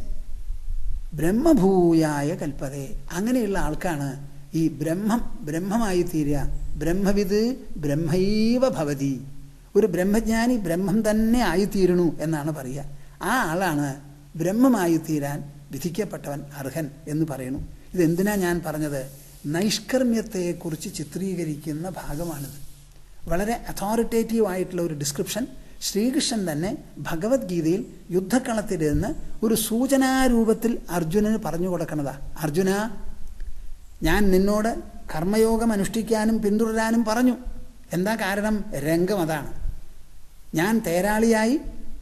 Speaker 1: ബ്രഹ്മഭൂയായ കൽപ്പതേ. അങ്ങനെയുള്ള ആൾക്കാണ് ഈ ബ്രഹ്മം ബ്രഹ്മമായി തീരുക. ബ്രഹ്മവിത് ബ്രഹ്മൈവ ഭവതി. ഒരു ബ്രഹ്മജ്ഞാനി ബ്രഹ്മം തന്നെ ആയിത്തീരണു എന്നാണ് പറയുക. ആ ആളാണ് ബ്രഹ്മമായി തീരാൻ വിധിക്കപ്പെട്ടവൻ, അർഹൻ എന്ന് പറയുന്നു. ഇതെന്തിനാ ഞാൻ പറഞ്ഞത്? നൈഷ്കർമ്മ്യത്തെക്കുറിച്ച് ചിത്രീകരിക്കുന്ന ഭാഗമാണിത്. വളരെ അതോറിറ്റേറ്റീവ് ആയിട്ടുള്ള ഒരു ഡിസ്ക്രിപ്ഷൻ ശ്രീകൃഷ്ണൻ തന്നെ ഭഗവത്ഗീതയിൽ യുദ്ധക്കളത്തിലിരുന്ന് ഒരു സൂചനാരൂപത്തിൽ അർജുനന് പറഞ്ഞു കൊടുക്കുന്നതാ. അർജുന, ഞാൻ നിന്നോട് കർമ്മയോഗം അനുഷ്ഠിക്കാനും പിന്തുടരാനും പറഞ്ഞു. എന്താ കാരണം? രംഗം അതാണ്. ഞാൻ തേരാളിയായി,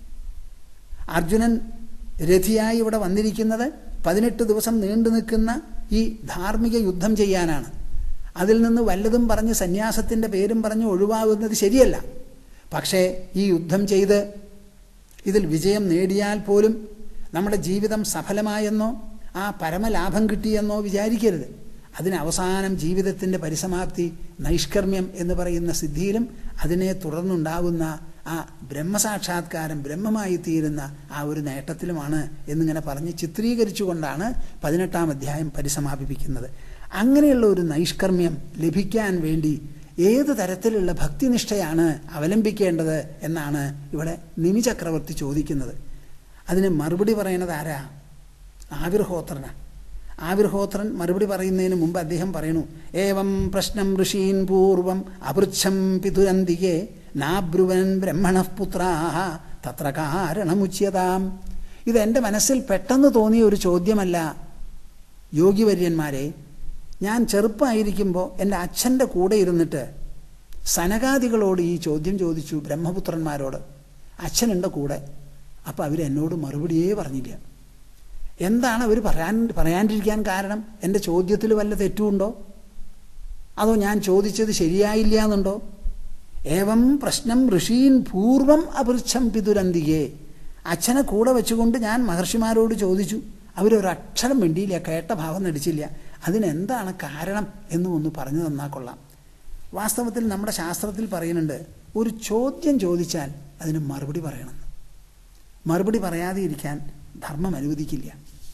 Speaker 1: അർജുനൻ രഥിയായി ഇവിടെ വന്നിരിക്കുന്നത് പതിനെട്ട് ദിവസം നീണ്ടു നിൽക്കുന്ന ഈ ധാർമ്മിക യുദ്ധം ചെയ്യാനാണ്. അതിൽ നിന്ന് വല്ലതും പറഞ്ഞ് സന്യാസത്തിൻ്റെ പേരും പറഞ്ഞ് ഒഴിവാകുന്നത് ശരിയല്ല. പക്ഷേ ഈ യുദ്ധം ചെയ്ത് ഇതിൽ വിജയം നേടിയാൽ പോലും നമ്മുടെ ജീവിതം സഫലമായെന്നോ ആ പരമലാഭം കിട്ടിയെന്നോ വിചാരിക്കരുത്. അതിന് അവസാനം ജീവിതത്തിൻ്റെ പരിസമാപ്തി നൈഷ്കർമ്മ്യം എന്ന് പറയുന്ന സിദ്ധിയിലും അതിനെ തുടർന്നുണ്ടാകുന്ന ആ ബ്രഹ്മസാക്ഷാത്കാരം, ബ്രഹ്മമായി തീരുന്ന ആ ഒരു നേട്ടത്തിലുമാണ് എന്നിങ്ങനെ പറഞ്ഞ് ചിത്രീകരിച്ചുകൊണ്ടാണ് പതിനെട്ടാം അധ്യായം പരിസമാപിപ്പിക്കുന്നത്. അങ്ങനെയുള്ള ഒരു നൈഷ്കർമ്മ്യം ലഭിക്കാൻ വേണ്ടി ഏത് തരത്തിലുള്ള ഭക്തിനിഷ്ഠയാണ് അവലംബിക്കേണ്ടത് എന്നാണ് ഇവിടെ നിമി ചക്രവർത്തി ചോദിക്കുന്നത്. അതിന് മറുപടി പറയുന്നത് ആരാ? ആവിർഹോത്രനാണ്. ആവിർഹോത്രൻ മറുപടി പറയുന്നതിന് മുമ്പ് അദ്ദേഹം പറയുന്നു, ഏവം പ്രശ്നം ഋഷീൻ പൂർവം അപൃച്ഛം പിതുരന്തികെ നാബ്രുവൻ ബ്രഹ്മണഃപുത്രാഹ തത്ര കാരണമുച്യതാം. ഇത് എൻ്റെ മനസ്സിൽ പെട്ടെന്ന് തോന്നിയ ഒരു ചോദ്യമല്ല യോഗിവര്യന്മാരെ. ഞാൻ ചെറുപ്പമായിരിക്കുമ്പോൾ എൻ്റെ അച്ഛൻ്റെ കൂടെ ഇരുന്നിട്ട് സനകാദികളോട് ഈ ചോദ്യം ചോദിച്ചു, ബ്രഹ്മപുത്രന്മാരോട്. അച്ഛനുണ്ട് കൂടെ. അപ്പോൾ അവരെന്നോട് മറുപടിയേ പറഞ്ഞില്ല. എന്താണ് അവർ പറയാൻ പറയാണ്ടിരിക്കാൻ കാരണം? എൻ്റെ ചോദ്യത്തിൽ വല്ല തെറ്റുമുണ്ടോ? അതോ ഞാൻ ചോദിച്ചത് ശരിയായില്ല എന്നുണ്ടോ? ഏവം പ്രശ്നം ഋഷീൻ പൂർവം അപൃച്ഛം പിതുരന്തികേ. അച്ഛനെ കൂടെ വെച്ചുകൊണ്ട് ഞാൻ മഹർഷിമാരോട് ചോദിച്ചു. അവരൊരക്ഷരം വേണ്ടിയില്ല, കേട്ട ഭാവം നടിച്ചില്ല. അതിനെന്താണ് കാരണം എന്നും ഒന്ന് പറഞ്ഞു തന്നാൽ കൊള്ളാം. വാസ്തവത്തിൽ നമ്മുടെ ശാസ്ത്രത്തിൽ പറയുന്നുണ്ട്, ഒരു ചോദ്യം ചോദിച്ചാൽ അതിന് മറുപടി പറയണമെന്ന്. മറുപടി പറയാതെ ഇരിക്കാൻ ധർമ്മം അനുവദിക്കില്ല.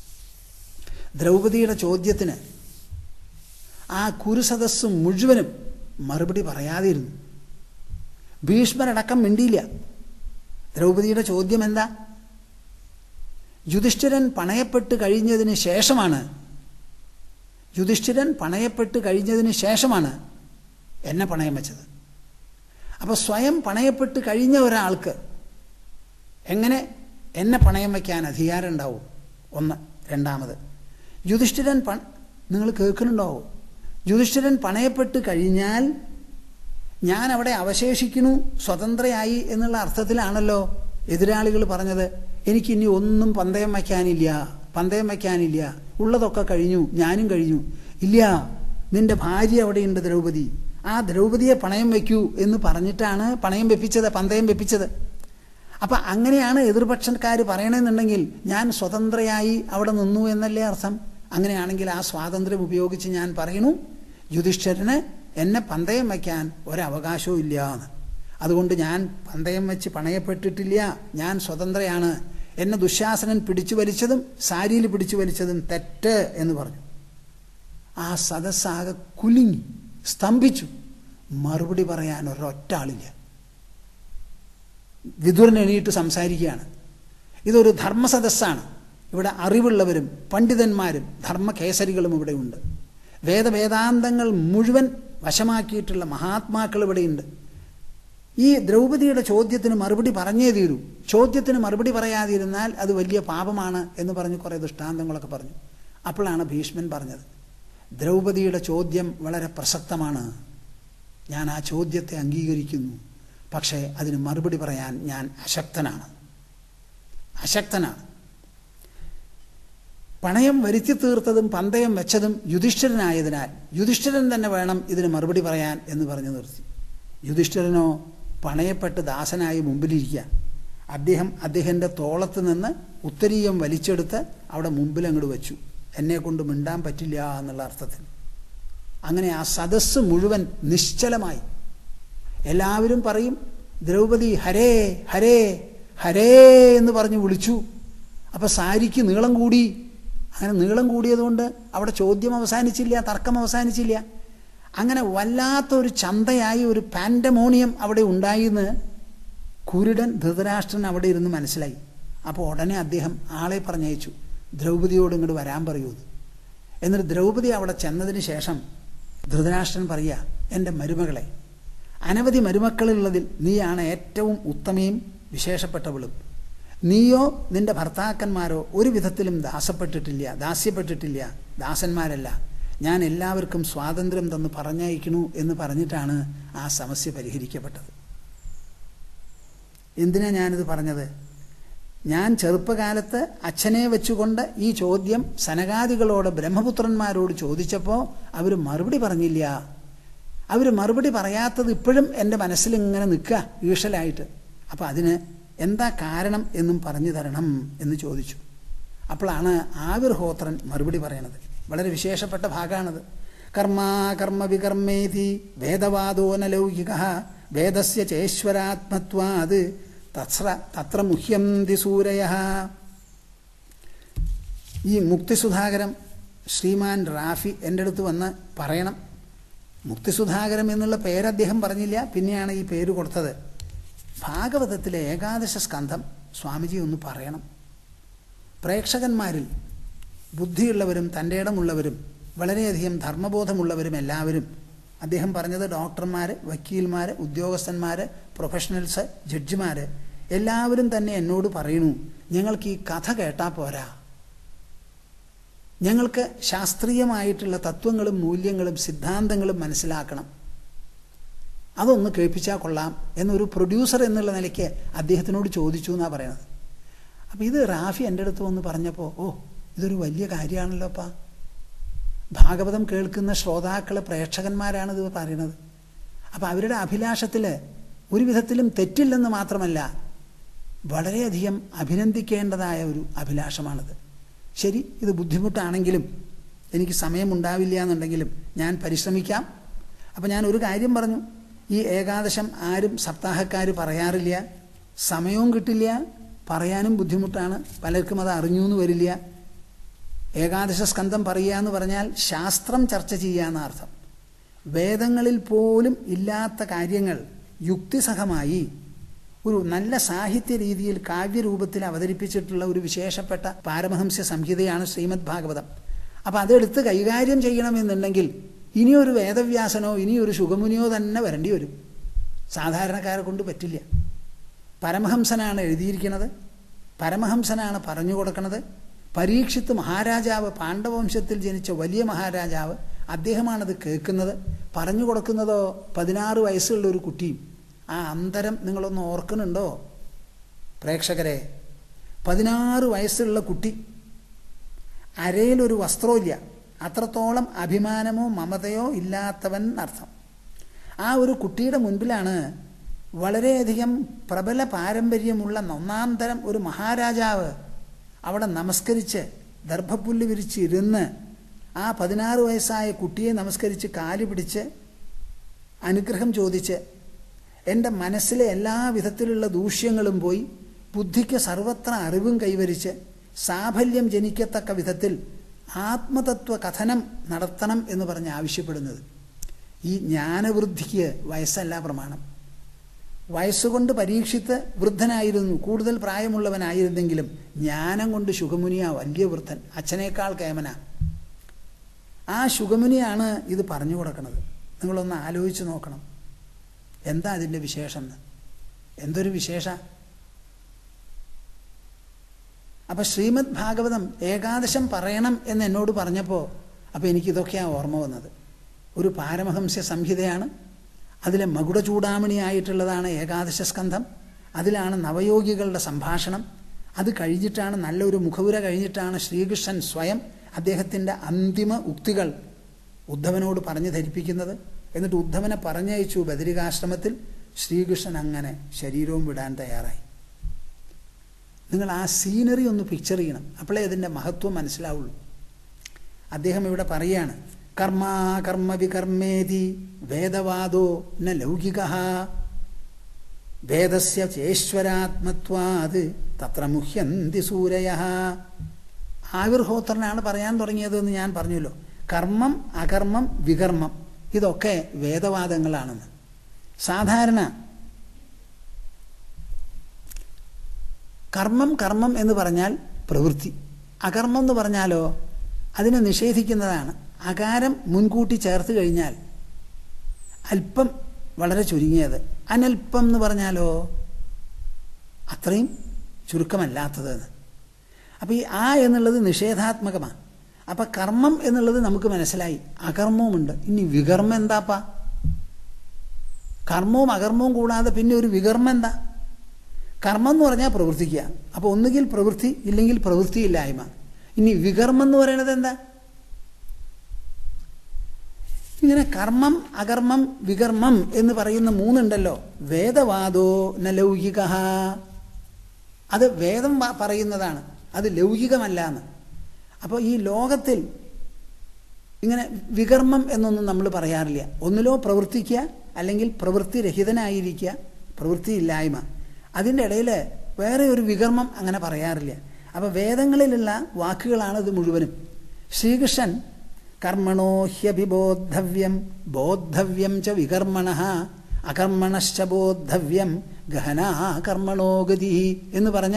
Speaker 1: ദ്രൗപദിയുടെ ചോദ്യത്തിന് ആ കുരുസദസ്സ് മുഴുവനും മറുപടി പറയാതിരുന്നു. ഭീഷ്മരടക്കം മിണ്ടിയില്ല. ദ്രൗപദിയുടെ ചോദ്യം എന്താ? യുധിഷ്ഠിരൻ പണയപ്പെട്ട് കഴിഞ്ഞതിന് ശേഷമാണ് യുധിഷ്ഠിരൻ പണയപ്പെട്ട് കഴിഞ്ഞതിന് ശേഷമാണ് എന്നെ പണയം വെച്ചത്. അപ്പോൾ സ്വയം പണയപ്പെട്ട് കഴിഞ്ഞ ഒരാൾക്ക് എങ്ങനെ എന്നെ പണയം വയ്ക്കാൻ അധികാരം ഉണ്ടാവും? ഒന്ന്. രണ്ടാമത്, യുധിഷ്ഠിരൻ പണ നിങ്ങൾ കേൾക്കുന്നുണ്ടാവോ? യുധിഷ്ഠിരൻ പണയപ്പെട്ട് കഴിഞ്ഞാൽ ഞാൻ അവിടെ അവശേഷിക്കുന്നു, സ്വതന്ത്രയായി എന്നുള്ള അർത്ഥത്തിലാണല്ലോ എതിരാളികൾ പറഞ്ഞത്. എനിക്കിനി ഒന്നും പന്തയം വയ്ക്കാനില്ല, പന്തയം വയ്ക്കാനില്ല, ഉള്ളതൊക്കെ കഴിഞ്ഞു, ഞാനും കഴിഞ്ഞു. ഇല്ല, നിന്റെ ഭാര്യ അവിടെയുണ്ട് ദ്രൗപദി, ആ ദ്രൗപദിയെ പണയം വയ്ക്കൂ എന്ന് പറഞ്ഞിട്ടാണ് പണയം വെപ്പിച്ചത്, പന്തയം വെപ്പിച്ചത്. അപ്പം അങ്ങനെയാണ് എതിർപക്ഷക്കാർ പറയണമെന്നുണ്ടെങ്കിൽ ഞാൻ സ്വതന്ത്രയായി അവിടെ നിന്നു എന്നല്ലേ അർത്ഥം. അങ്ങനെയാണെങ്കിൽ ആ സ്വാതന്ത്ര്യം ഉപയോഗിച്ച് ഞാൻ പറയുന്നു, യുധിഷ്ഠിരന് എന്നെ പന്തയം വയ്ക്കാൻ ഒരവകാശവും ഇല്ല എന്ന്. അതുകൊണ്ട് ഞാൻ പന്തയം വെച്ച് പണയപ്പെട്ടിട്ടില്ല, ഞാൻ സ്വതന്ത്രയാണ്. എന്നെ ദുശാസനൻ പിടിച്ചു വലിച്ചതും സാരിയിൽ പിടിച്ചു വലിച്ചതും തെറ്റ് എന്ന് പറഞ്ഞു. ആ സദസ്സാകെ കുലുങ്ങി സ്തംഭിച്ചു. മറുപടി പറയാൻ ഒരൊറ്റ ആളില്ല. വിതുരൻ എണീറ്റ് സംസാരിക്കുകയാണ്. ഇതൊരു ധർമ്മസദസ്സാണ്. ഇവിടെ അറിവുള്ളവരും പണ്ഡിതന്മാരും ധർമ്മകേസരികളും ഇവിടെ ഉണ്ട്. വേദവേദാന്തങ്ങൾ മുഴുവൻ വശമാക്കിയിട്ടുള്ള മഹാത്മാക്കൾ ഇവിടെയുണ്ട്. ഈ ദ്രൗപദിയുടെ ചോദ്യത്തിന് മറുപടി പറഞ്ഞേ തീരൂ. ചോദ്യത്തിന് മറുപടി പറയാതിരുന്നാൽ അത് വലിയ പാപമാണ് എന്ന് പറഞ്ഞ് കുറേ ദൃഷ്ടാന്തങ്ങളൊക്കെ പറഞ്ഞു. അപ്പോഴാണ് ഭീഷ്മൻ പറഞ്ഞത്, ദ്രൗപദിയുടെ ചോദ്യം വളരെ പ്രസക്തമാണ്, ഞാൻ ആ ചോദ്യത്തെ അംഗീകരിക്കുന്നു, പക്ഷേ അതിന് മറുപടി പറയാൻ ഞാൻ അശക്തനാണ് അശക്തനാണ് പണയം വരുത്തി തീർത്തതും പന്തയം വെച്ചതും യുധിഷ്ഠിരനായതിനാൽ യുധിഷ്ഠിരൻ തന്നെ വേണം ഇതിന് മറുപടി പറയാൻ എന്ന് പറഞ്ഞു നിർത്തി. യുധിഷ്ഠിരനോ പണയപ്പെട്ട് ദാസനായി മുമ്പിലിരിക്കുക. അദ്ദേഹം അദ്ദേഹത്തിൻ്റെ തോളത്ത് നിന്ന് ഉത്തരീയം വലിച്ചെടുത്ത് അവിടെ മുമ്പിൽ അങ്ങോട്ട് വെച്ചു, എന്നെ കൊണ്ട് മിണ്ടാൻ പറ്റില്ല എന്നുള്ള അർത്ഥത്തിൽ. അങ്ങനെ ആ സദസ്സ് മുഴുവൻ നിശ്ചലമായി. എല്ലാവരും പറയും, ദ്രൗപദി ഹരേ ഹരേ ഹരേ എന്ന് പറഞ്ഞ് വിളിച്ചു. അപ്പം സാരിക്ക് നീളം കൂടി. അങ്ങനെ നീളം കൂടിയതുകൊണ്ട് അവിടെ ചോദ്യം അവസാനിച്ചില്ല, തർക്കം അവസാനിച്ചില്ല. അങ്ങനെ വല്ലാത്തൊരു ചന്തയായി ഒരു പാൻഡമോണിയം അവിടെ ഉണ്ടായിന്ന് കുരുടൻ ധൃതരാഷ്ട്രൻ അവിടെ ഇരുന്ന് മനസ്സിലായി. അപ്പോൾ ഉടനെ അദ്ദേഹം ആളെ പറഞ്ഞയച്ചു, ദ്രൗപദിയോട് ഇങ്ങോട്ട് വരാൻ പറയൂന്ന്. എന്നിട്ട് ദ്രൗപദി അവിടെ ചെന്നതിന് ശേഷം ധൃതരാഷ്ട്രൻ പറയുക, എൻ്റെ മരുമകളെ, അനവധി മരുമക്കളുള്ളതിൽ നീയാണ് ഏറ്റവും ഉത്തമയും വിശേഷപ്പെട്ടവളും. നീയോ നിന്റെ ഭർത്താക്കന്മാരോ ഒരു വിധത്തിലും ദാസപ്പെട്ടിട്ടില്ല ദാസ്യപ്പെട്ടിട്ടില്ല ദാസന്മാരല്ല. ഞാൻ എല്ലാവർക്കും സ്വാതന്ത്ര്യം തന്ന് പറഞ്ഞയക്കണു എന്ന് പറഞ്ഞിട്ടാണ് ആ സമസ്യ പരിഹരിക്കപ്പെട്ടത്. എന്തിനാ ഞാനിത് പറഞ്ഞത്? ഞാൻ ചെറുപ്പകാലത്ത് അച്ഛനെ വെച്ചുകൊണ്ട് ഈ ചോദ്യം സനകാദികളോട് ബ്രഹ്മപുത്രന്മാരോട് ചോദിച്ചപ്പോൾ അവർ മറുപടി പറഞ്ഞില്ല. അവർ മറുപടി പറയാത്തത് ഇപ്പോഴും എൻ്റെ മനസ്സിലിങ്ങനെ നിൽക്കുക ഈഷലായിട്ട്. അപ്പം അതിന് എന്താ കാരണം എന്നും പറഞ്ഞു തരണം എന്ന് ചോദിച്ചു. അപ്പോഴാണ് ആവിർഹോത്രൻ മറുപടി പറയണത്. വളരെ വിശേഷപ്പെട്ട ഭാഗമാണത്. കർമാ കർമ്മ വികർമ്മേതി വേദവാദോ ന ലൗകിക വേദസ്യ ചേശ്വരാത്മത്വാത് തത്ര തത്ര മുഹ്യന്തി സൂരയഃ. ഈ മുക്തിസുധാകരം ശ്രീമാൻ റാഫി എൻ്റെ അടുത്ത് വന്ന് പറയണം. മുക്തിസുധാകരം എന്നുള്ള പേര് അദ്ദേഹം പറഞ്ഞില്ല, പിന്നെയാണ് ഈ പേര് കൊടുത്തത്. ഭാഗവതത്തിലെ ഏകാദശ സ്കന്ധം സ്വാമിജി ഒന്ന് പറയണം. പ്രേക്ഷകന്മാരിൽ ബുദ്ധിയുള്ളവരും തൻ്റെ ഇടമുള്ളവരും വളരെയധികം ധർമ്മബോധമുള്ളവരും എല്ലാവരും, അദ്ദേഹം പറഞ്ഞത് ഡോക്ടർമാർ, വക്കീൽമാർ, ഉദ്യോഗസ്ഥന്മാർ, പ്രൊഫഷണൽസ്, ജഡ്ജിമാർ എല്ലാവരും തന്നെ എന്നോട് പറയണു, ഞങ്ങൾക്ക് ഈ കഥ കേട്ടാൽ പോരാ, ഞങ്ങൾക്ക് ശാസ്ത്രീയമായിട്ടുള്ള തത്വങ്ങളും മൂല്യങ്ങളും സിദ്ധാന്തങ്ങളും മനസ്സിലാക്കണം, അതൊന്ന് കേൾപ്പിച്ചാൽ കൊള്ളാം എന്നൊരു പ്രൊഡ്യൂസർ എന്നുള്ള നിലയ്ക്ക് അദ്ദേഹത്തിനോട് ചോദിച്ചു എന്നാണ് പറയണത്. അപ്പോൾ ഇത് റാഫി എൻ്റെ അടുത്ത് വന്ന് പറഞ്ഞപ്പോൾ, ഓ ഇതൊരു വലിയ കാര്യമാണല്ലോ അപ്പാ, ഭാഗവതം കേൾക്കുന്ന ശ്രോതാക്കൾ പ്രേക്ഷകന്മാരാണിത് പറയണത്. അപ്പം അവരുടെ അഭിലാഷത്തിൽ ഒരു വിധത്തിലും തെറ്റില്ലെന്ന് മാത്രമല്ല, വളരെയധികം അഭിനന്ദിക്കേണ്ടതായ ഒരു അഭിലാഷമാണിത്. ശരി, ഇത് ബുദ്ധിമുട്ടാണെങ്കിലും എനിക്ക് സമയമുണ്ടാവില്ല എന്നുണ്ടെങ്കിലും ഞാൻ പരിശ്രമിക്കാം. അപ്പം ഞാൻ ഒരു കാര്യം പറഞ്ഞു, ഈ ഏകാദശം ആരും സപ്താഹക്കാർ പറയാറില്ല, സമയവും കിട്ടില്ല, പറയാനും ബുദ്ധിമുട്ടാണ്, പലർക്കും അത് അറിഞ്ഞു എന്ന് വരില്ല. ഏകാദശ സ്കന്ധം പറയുക എന്ന് പറഞ്ഞാൽ ശാസ്ത്രം ചർച്ച ചെയ്യുക എന്നർത്ഥം. വേദങ്ങളിൽ പോലും ഇല്ലാത്ത കാര്യങ്ങൾ യുക്തിസഹമായി ഒരു നല്ല സാഹിത്യ രീതിയിൽ കാവ്യരൂപത്തിൽ അവതരിപ്പിച്ചിട്ടുള്ള ഒരു വിശേഷപ്പെട്ട പാരമഹംസ്യ സംഹിതയാണ് ശ്രീമദ് ഭാഗവതം. അപ്പം അതെടുത്ത് കൈകാര്യം ചെയ്യണമെന്നുണ്ടെങ്കിൽ ഇനിയൊരു വേദവ്യാസനോ ഇനിയൊരു ശുഗമുനിയോ തന്നെ വരേണ്ടി വരും. സാധാരണക്കാരെ കൊണ്ട് പറ്റില്ല. പരമഹംസനാണ് എഴുതിയിരിക്കുന്നത്, പരമഹംസനാണ് പറഞ്ഞു കൊടുക്കുന്നത്. പരീക്ഷിത്ത് മഹാരാജാവ്, പാണ്ഡവംശത്തിൽ ജനിച്ച വലിയ മഹാരാജാവ്, അദ്ദേഹമാണത് കേൾക്കുന്നത്. പറഞ്ഞു കൊടുക്കുന്നതോ പതിനാറ് വയസ്സുള്ള ഒരു കുട്ടിയും. ആ അന്തരം നിങ്ങളൊന്ന് ഓർക്കുന്നുണ്ടോ പ്രേക്ഷകരെ? പതിനാറ് വയസ്സുള്ള കുട്ടി, അരയിലൊരു വസ്ത്രമില്ല, അത്രത്തോളം അഭിമാനമോ മമതയോ ഇല്ലാത്തവൻ അർത്ഥം. ആ ഒരു കുട്ടിയുടെ മുൻപിലാണ് വളരെയധികം പ്രബല പാരമ്പര്യമുള്ള ഒന്നാം തരം ഒരു മഹാരാജാവ് അവിടെ നമസ്കരിച്ച് ദർഭപ്പുല്ല് വിരിച്ച് ഇരുന്ന് ആ പതിനാറ് വയസ്സായ കുട്ടിയെ നമസ്കരിച്ച് കാല് പിടിച്ച് അനുഗ്രഹം ചോദിച്ച്, എൻ്റെ മനസ്സിലെ എല്ലാ വിധത്തിലുള്ള ദൂഷ്യങ്ങളും പോയി ബുദ്ധിക്ക് സർവത്ര അറിവും കൈവരിച്ച് സാഫല്യം ജനിക്കത്തക്ക വിധത്തിൽ ആത്മതത്വ കഥനം നടത്തണം എന്ന് പറഞ്ഞ് ആവശ്യപ്പെടുന്നത്. ഈ ജ്ഞാനവൃദ്ധിക്ക് വയസ്സല്ല പ്രമാണം. വയസ്സുകൊണ്ട് പരീക്ഷിത്ത് വൃദ്ധനായിരുന്നു, കൂടുതൽ പ്രായമുള്ളവനായിരുന്നെങ്കിലും ജ്ഞാനം കൊണ്ട് ശുഗമുനിയാ വലിയ വൃദ്ധൻ, അച്ഛനേക്കാൾ കേമന. ആ ശുഗമുനിയാണ് ഇത് പറഞ്ഞു കൊടുക്കുന്നത്. നിങ്ങളൊന്ന് ആലോചിച്ച് നോക്കണം, എന്താ അതിൻ്റെ വിശേഷം എന്ന്. എന്തൊരു വിശേഷ! അപ്പം ശ്രീമദ് ഭാഗവതം ഏകാദശം പറയണം എന്ന് എന്നോട് പറഞ്ഞപ്പോൾ അപ്പോൾ എനിക്കിതൊക്കെയാണ് ഓർമ്മ വന്നത്. ഒരു പാരമഹംസ്യ സംഹിതയാണ്, അതിലെ മകുട ചൂടാമണിയായിട്ടുള്ളതാണ് ഏകാദശ സ്കന്ധം. അതിലാണ് നവയോഗികളുടെ സംഭാഷണം. അത് കഴിഞ്ഞിട്ടാണ്, നല്ലൊരു മുഖവുര കഴിഞ്ഞിട്ടാണ് ശ്രീകൃഷ്ണൻ സ്വയം അദ്ദേഹത്തിൻ്റെ അന്തിമ ഉക്തികൾ ഉദ്ധവനോട് പറഞ്ഞു ധരിപ്പിക്കുന്നത്. എന്നിട്ട് ഉദ്ധവനെ പറഞ്ഞയച്ചു ബദരികാശ്രമത്തിൽ. ശ്രീകൃഷ്ണൻ അങ്ങനെ ശരീരവും വിടാൻ തയ്യാറായി. നിങ്ങൾ ആ സീനറി ഒന്ന് പിക്ചർ ചെയ്യണം, അപ്പോഴേ അതിൻ്റെ മഹത്വം മനസ്സിലാവുള്ളൂ. അദ്ദേഹം ഇവിടെ പറയാണ്, കർമാ കർമ്മ വികർമ്മേതി വേദവാദോ ന ലൗകിക വേദസ്യ ചേശ്വരാത്മത്വാത് തത്ര മുഹ്യന്തി സൂരയഃ. ആവിർഹോത്രനാണ് പറയാൻ തുടങ്ങിയതെന്ന് ഞാൻ പറഞ്ഞല്ലോ. കർമ്മം അകർമ്മം വികർമ്മം ഇതൊക്കെ വേദവാദങ്ങളാണെന്ന്. സാധാരണ കർമ്മം കർമ്മം എന്ന് പറഞ്ഞാൽ പ്രവൃത്തി, അകർമ്മം എന്ന് പറഞ്ഞാലോ അതിനെ നിഷേധിക്കുന്നതാണ്. അകാരം മുൻകൂട്ടി ചേർത്ത് കഴിഞ്ഞാൽ അല്പം വളരെ ചുരുങ്ങിയത്, അനൽപ്പം എന്ന് പറഞ്ഞാലോ അത്രയും ചുരുക്കമല്ലാത്തതെന്ന്. അപ്പോൾ ഈ ആ എന്നുള്ളത് നിഷേധാത്മകമാണ്. അപ്പം കർമ്മം എന്നുള്ളത് നമുക്ക് മനസ്സിലായി, അകർമ്മവുമുണ്ട്. ഇനി വികർമ്മം എന്താപ്പാ? കർമ്മവും അകർമ്മവും കൂടാതെ പിന്നെ ഒരു വികർമ്മം എന്താ? കർമ്മം എന്ന് പറഞ്ഞാൽ പ്രവൃത്തിക്കുക. അപ്പോൾ ഒന്നുകിൽ പ്രവൃത്തി, ഇല്ലെങ്കിൽ പ്രവൃത്തിയില്ലായ്മ. ഇനി വികർമ്മം എന്ന് പറയുന്നത് എന്താ? ഇങ്ങനെ കർമ്മം, അകർമ്മം, വികർമ്മം എന്ന് പറയുന്ന മൂന്നുണ്ടല്ലോ. വേദവാദോ ന ലൗകിക, അത് വേദം പറയുന്നതാണ്, അത് ലൗകികമല്ല എന്ന്. അപ്പോൾ ഈ ലോകത്തിൽ ഇങ്ങനെ വികർമ്മം എന്നൊന്നും നമ്മൾ പറയാറില്ല. ഒന്നിലോ പ്രവർത്തിക്കുക, അല്ലെങ്കിൽ പ്രവൃത്തിരഹിതനായിരിക്കുക, പ്രവൃത്തിയില്ലായ്മ. അതിൻ്റെ ഇടയിൽ വേറെ ഒരു വികർമ്മം അങ്ങനെ പറയാറില്ല. അപ്പോൾ വേദങ്ങളിലുള്ള വാക്കുകളാണ് ഇത് മുഴുവനും. ശ്രീകൃഷ്ണൻ കർമ്മണോ ഹ്യഭിബോദ്ധവ്യം ബോദ്ധവ്യം ച വികർമ്മണഃ അകർമ്മണശ്ച ബോദ്ധവ്യം ഗഹനാ കർമ്മണോ ഗതി എന്ന് പറഞ്ഞ്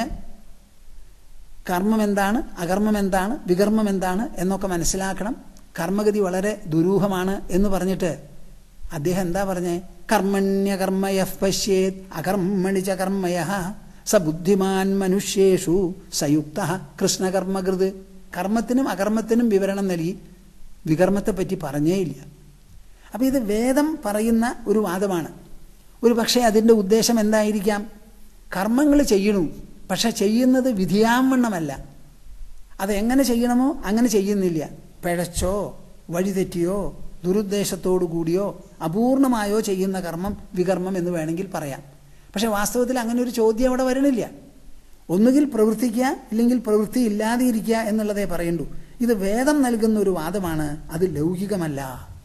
Speaker 1: കർമ്മം എന്താണ്, അകർമ്മം എന്താണ്, വികർമ്മം എന്താണ് എന്നൊക്കെ മനസ്സിലാക്കണം. കർമ്മഗതി വളരെ ദുരൂഹമാണ് എന്ന് പറഞ്ഞിട്ട് അദ്ദേഹം എന്താ പറഞ്ഞേ? കർമ്മണ്യകർമ്മയഃ പശ്യേത് അകർമ്മണി ച കർമ്മയഃ സ ബുദ്ധിമാൻ മനുഷ്യേഷു സയുക്തഃ കൃഷ്ണകർമ്മകൃത്. കർമ്മത്തിനും അകർമ്മത്തിനും വിവരണം നൽകി, വികർമ്മത്തെപ്പറ്റി പറഞ്ഞേയില്ല. അപ്പോൾ ഇത് വേദം പറയുന്ന ഒരു വാദമാണ്. ഒരു പക്ഷേ അതിൻ്റെ ഉദ്ദേശം എന്തായിരിക്കാം? കർമ്മങ്ങൾ ചെയ്യണു, പക്ഷെ ചെയ്യുന്നത് വിധിയാവണ്ണമല്ല. അതെങ്ങനെ ചെയ്യണമോ അങ്ങനെ ചെയ്യുന്നില്ല. പിഴച്ചോ വഴിതെറ്റിയോ ദുരുദ്ദേശത്തോടു കൂടിയോ അപൂർണമായോ ചെയ്യുന്ന കർമ്മം വികർമ്മം എന്ന് വേണമെങ്കിൽ പറയാം. പക്ഷെ വാസ്തവത്തിൽ അങ്ങനെ ഒരു ചോദ്യം അവിടെ വരണില്ല. ഒന്നുകിൽ പ്രവർത്തിക്കുക, ഇല്ലെങ്കിൽ പ്രവൃത്തി ഇല്ലാതെ ഇരിക്കുക എന്നുള്ളതേ പറയണ്ടു. ഇത് വേദം നൽകുന്ന ഒരു വാദമാണ്, അത് ലൗകികമല്ല.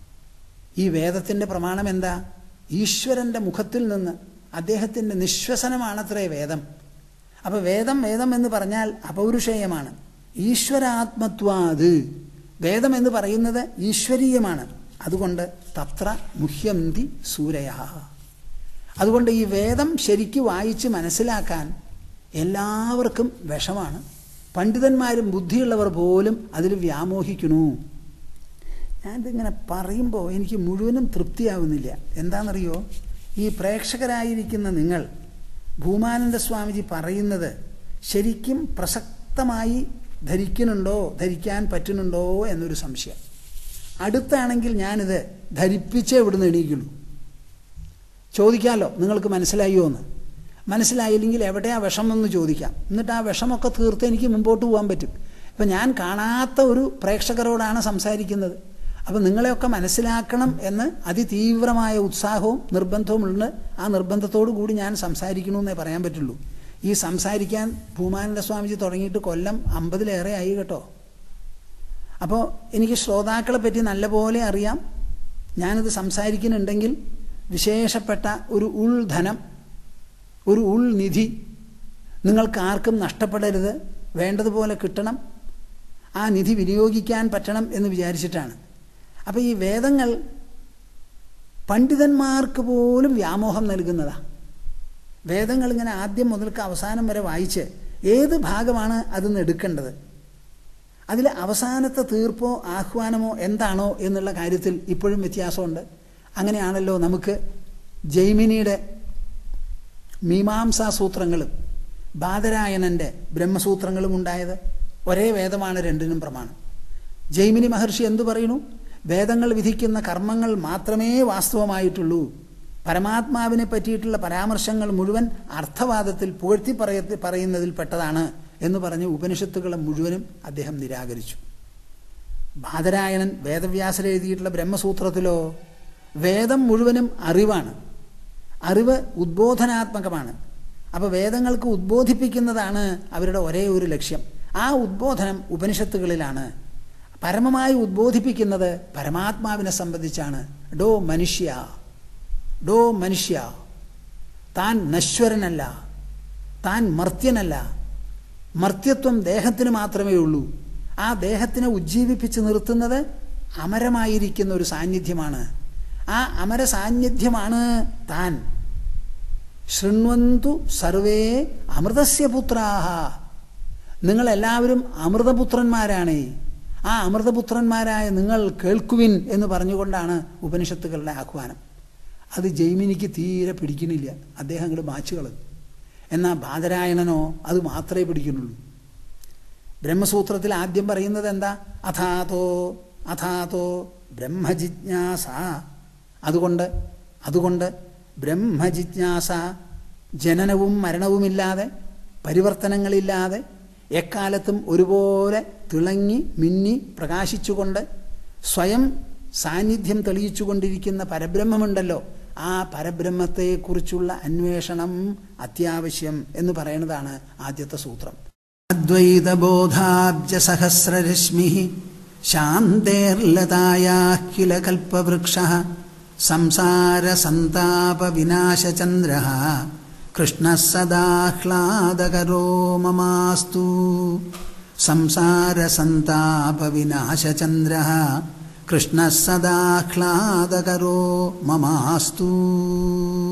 Speaker 1: ഈ വേദത്തിൻ്റെ പ്രമാണം എന്താ? ഈശ്വരൻ്റെ മുഖത്തിൽ നിന്ന് അദ്ദേഹത്തിൻ്റെ നിശ്വസനമാണത്രേ വേദം. അപ്പോൾ വേദം വേദം എന്ന് പറഞ്ഞാൽ അപൗരുഷേയമാണ്. ഈശ്വരാത്മത്വാത് വേദം എന്ന് പറയുന്നത് ഈശ്വരീയമാണ്. അതുകൊണ്ട് തത്ര മുഹ്യന്തി സൂരയ. അതുകൊണ്ട് ഈ വേദം ശരിക്ക് വായിച്ച് മനസ്സിലാക്കാൻ എല്ലാവർക്കും വിഷമാണ്. പണ്ഡിതന്മാരും ബുദ്ധിയുള്ളവർ പോലും അതിൽ വ്യാമോഹിക്കുന്നു. ഞാനിതിങ്ങനെ പറയുമ്പോൾ എനിക്ക് മുഴുവനും തൃപ്തിയാവുന്നില്ല. എന്താണെന്നറിയോ? ഈ പ്രേക്ഷകരായിരിക്കുന്ന നിങ്ങൾ ഭൂമാനന്ദ സ്വാമിജി പറയുന്നത് ശരിക്കും പ്രസക്തമായി ധരിക്കുന്നുണ്ടോ, ധരിക്കാൻ പറ്റുന്നുണ്ടോ എന്നൊരു സംശയം. അടുത്താണെങ്കിൽ ഞാനിത് ധരിപ്പിച്ചേ ഇവിടുന്ന് എണീക്കുള്ളൂ. ചോദിക്കാമല്ലോ നിങ്ങൾക്ക് മനസ്സിലായോ എന്ന്. മനസ്സിലായില്ലെങ്കിൽ എവിടെയാ വിഷമെന്ന് ചോദിക്കാം. എന്നിട്ട് ആ വിഷമൊക്കെ തീർത്ത് എനിക്ക് മുമ്പോട്ട് പോകാൻ പറ്റും. ഇപ്പം ഞാൻ കാണാത്ത ഒരു പ്രേക്ഷകരോടാണ് സംസാരിക്കുന്നത്. അപ്പം നിങ്ങളെയൊക്കെ മനസ്സിലാക്കണം എന്ന് അതിതീവ്രമായ ഉത്സാഹവും നിർബന്ധവും ഉണ്ട്. ആ നിർബന്ധത്തോടു കൂടി ഞാൻ സംസാരിക്കണമെന്നേ പറയാൻ പറ്റുള്ളൂ. ഈ സംസാരിക്കാൻ ഭൂമാനന്ദ സ്വാമിജി തുടങ്ങിയിട്ട് കൊല്ലം അമ്പതിലേറെ ആയി കേട്ടോ. അപ്പോൾ എനിക്ക് ശ്രോതാക്കളെ പറ്റി നല്ലപോലെ അറിയാം. ഞാനിത് സംസാരിക്കുന്നുണ്ടെങ്കിൽ വിശേഷപ്പെട്ട ഒരു ഉൾധനം, ഒരു ഉൾനിധി നിങ്ങൾക്ക് ആർക്കും നഷ്ടപ്പെടരുത്, വേണ്ടതുപോലെ കിട്ടണം, ആ നിധി വിനിയോഗിക്കാൻ പറ്റണം എന്ന് വിചാരിച്ചിട്ടാണ്. അപ്പോൾ ഈ വേദങ്ങൾ പണ്ഡിതന്മാർക്ക് പോലും വ്യാമോഹം നൽകുന്നതാണ്. വേദങ്ങൾ ഇങ്ങനെ ആദ്യം മുതൽക്ക് അവസാനം വരെ വായിച്ച് ഏത് ഭാഗമാണ് അതിൽ എടുക്കേണ്ടത്, അതിൽ അവസാനത്തെ തീർപ്പോ ആഹ്വാനമോ എന്താണോ എന്നുള്ള കാര്യത്തിൽ ഇപ്പോഴും വ്യത്യാസമുണ്ട്. അങ്ങനെയാണല്ലോ നമുക്ക് ജൈമിനിയുടെ മീമാംസാ സൂത്രങ്ങളും ബാദരായണൻ്റെ ബ്രഹ്മസൂത്രങ്ങളും ഉണ്ടായത്. ഒരേ വേദമാണ് രണ്ടിനും പ്രമാണം. ജൈമിനി മഹർഷി എന്തു പറയുന്നു? വേദങ്ങൾ വിധിക്കുന്ന കർമ്മങ്ങൾ മാത്രമേ വാസ്തവമായിട്ടുള്ളൂ. പരമാത്മാവിനെ പറ്റിയിട്ടുള്ള പരാമർശങ്ങൾ മുഴുവൻ അർത്ഥവാദത്തിൽ പുകഴ്ത്തി പറയ പറയുന്നതിൽ പെട്ടതാണ് എന്ന് പറഞ്ഞ് ഉപനിഷത്തുകളെ മുഴുവനും അദ്ദേഹം നിരാകരിച്ചു. ബാദരായണൻ വേദവ്യാസർ എഴുതിയിട്ടുള്ള ബ്രഹ്മസൂത്രത്തിലോ വേദം മുഴുവനും അറിവാണ്. അറിവ് ഉദ്ബോധനാത്മകമാണ്. അപ്പോൾ വേദങ്ങൾക്ക് ഉദ്ബോധിപ്പിക്കുന്നതാണ് അവരുടെ ഒരേ ഒരു ലക്ഷ്യം. ആ ഉദ്ബോധനം ഉപനിഷത്തുകളിലാണ്. പരമമായി ഉദ്ബോധിപ്പിക്കുന്നത് പരമാത്മാവിനെ സംബന്ധിച്ചാണ്. ഡോ മനുഷ്യ, ഡോ മനുഷ്യ, താൻ നശ്വരനല്ല, താൻ മർത്യനല്ല. മർത്യത്വം ദേഹത്തിന് മാത്രമേ ഉള്ളൂ. ആ ദേഹത്തിനെ ഉജ്ജീവിപ്പിച്ച് നിർത്തുന്നത് അമരമായിരിക്കുന്ന ഒരു സാന്നിധ്യമാണ്. ആ അമര സാന്നിധ്യമാണ് താൻ. ശൃണ്വന്തു സർവേ അമൃതസ്യ പുത്രാഹ, നിങ്ങളെല്ലാവരും അമൃതപുത്രന്മാരാണ്. ആ അമൃതപുത്രന്മാരായ നിങ്ങൾ കേൾക്കുവിൻ എന്ന് പറഞ്ഞുകൊണ്ടാണ് ഉപനിഷത്തുക്കളുടെ ആഹ്വാനം. അത് ജൈമിനിക്ക് തീരെ പിടിക്കുന്നില്ല. അദ്ദേഹം അങ്ങോട്ട് മാച്ചു കളഞ്ഞു. എന്നാൽ ബാദരായണനോ അത് മാത്രമേ പിടിക്കുന്നുള്ളൂ. ബ്രഹ്മസൂത്രത്തിൽ ആദ്യം പറയുന്നത് എന്താ? അഥാതോ അഥാതോ ബ്രഹ്മജിജ്ഞാസ. അതുകൊണ്ട് അതുകൊണ്ട് ബ്രഹ്മജിജ്ഞാസ, ജനനവും മരണവുമില്ലാതെ, പരിവർത്തനങ്ങളില്ലാതെ, എക്കാലത്തും ഒരുപോലെ തിളങ്ങി മിന്നി പ്രകാശിച്ചുകൊണ്ട് സ്വയം സാന്നിധ്യം തെളിയിച്ചുകൊണ്ടിരിക്കുന്ന പരബ്രഹ്മമുണ്ടല്ലോ, ആ പരബ്രഹ്മത്തെക്കുറിച്ചുള്ള അന്വേഷണം അത്യാവശ്യം എന്ന് പറയുന്നതാണ് ആദ്യത്തെ സൂത്രം. അദ്വൈതബോധാബ്ജ സഹസ്രരശ്മി ശാന്തേർലതായാഃ കില കൽപവൃക്ഷഃ സംസാര സന്താപ വിനാശചന്ദ്രഃ കൃഷ്ണഃ സദാഹ്ലാദകരോ മമാസ്തു. സംസാര സന്താപ വിനാശചന്ദ്രഃ കൃഷ്ണഃ സദാഹ്ലാദകരോ മമാസ്തു.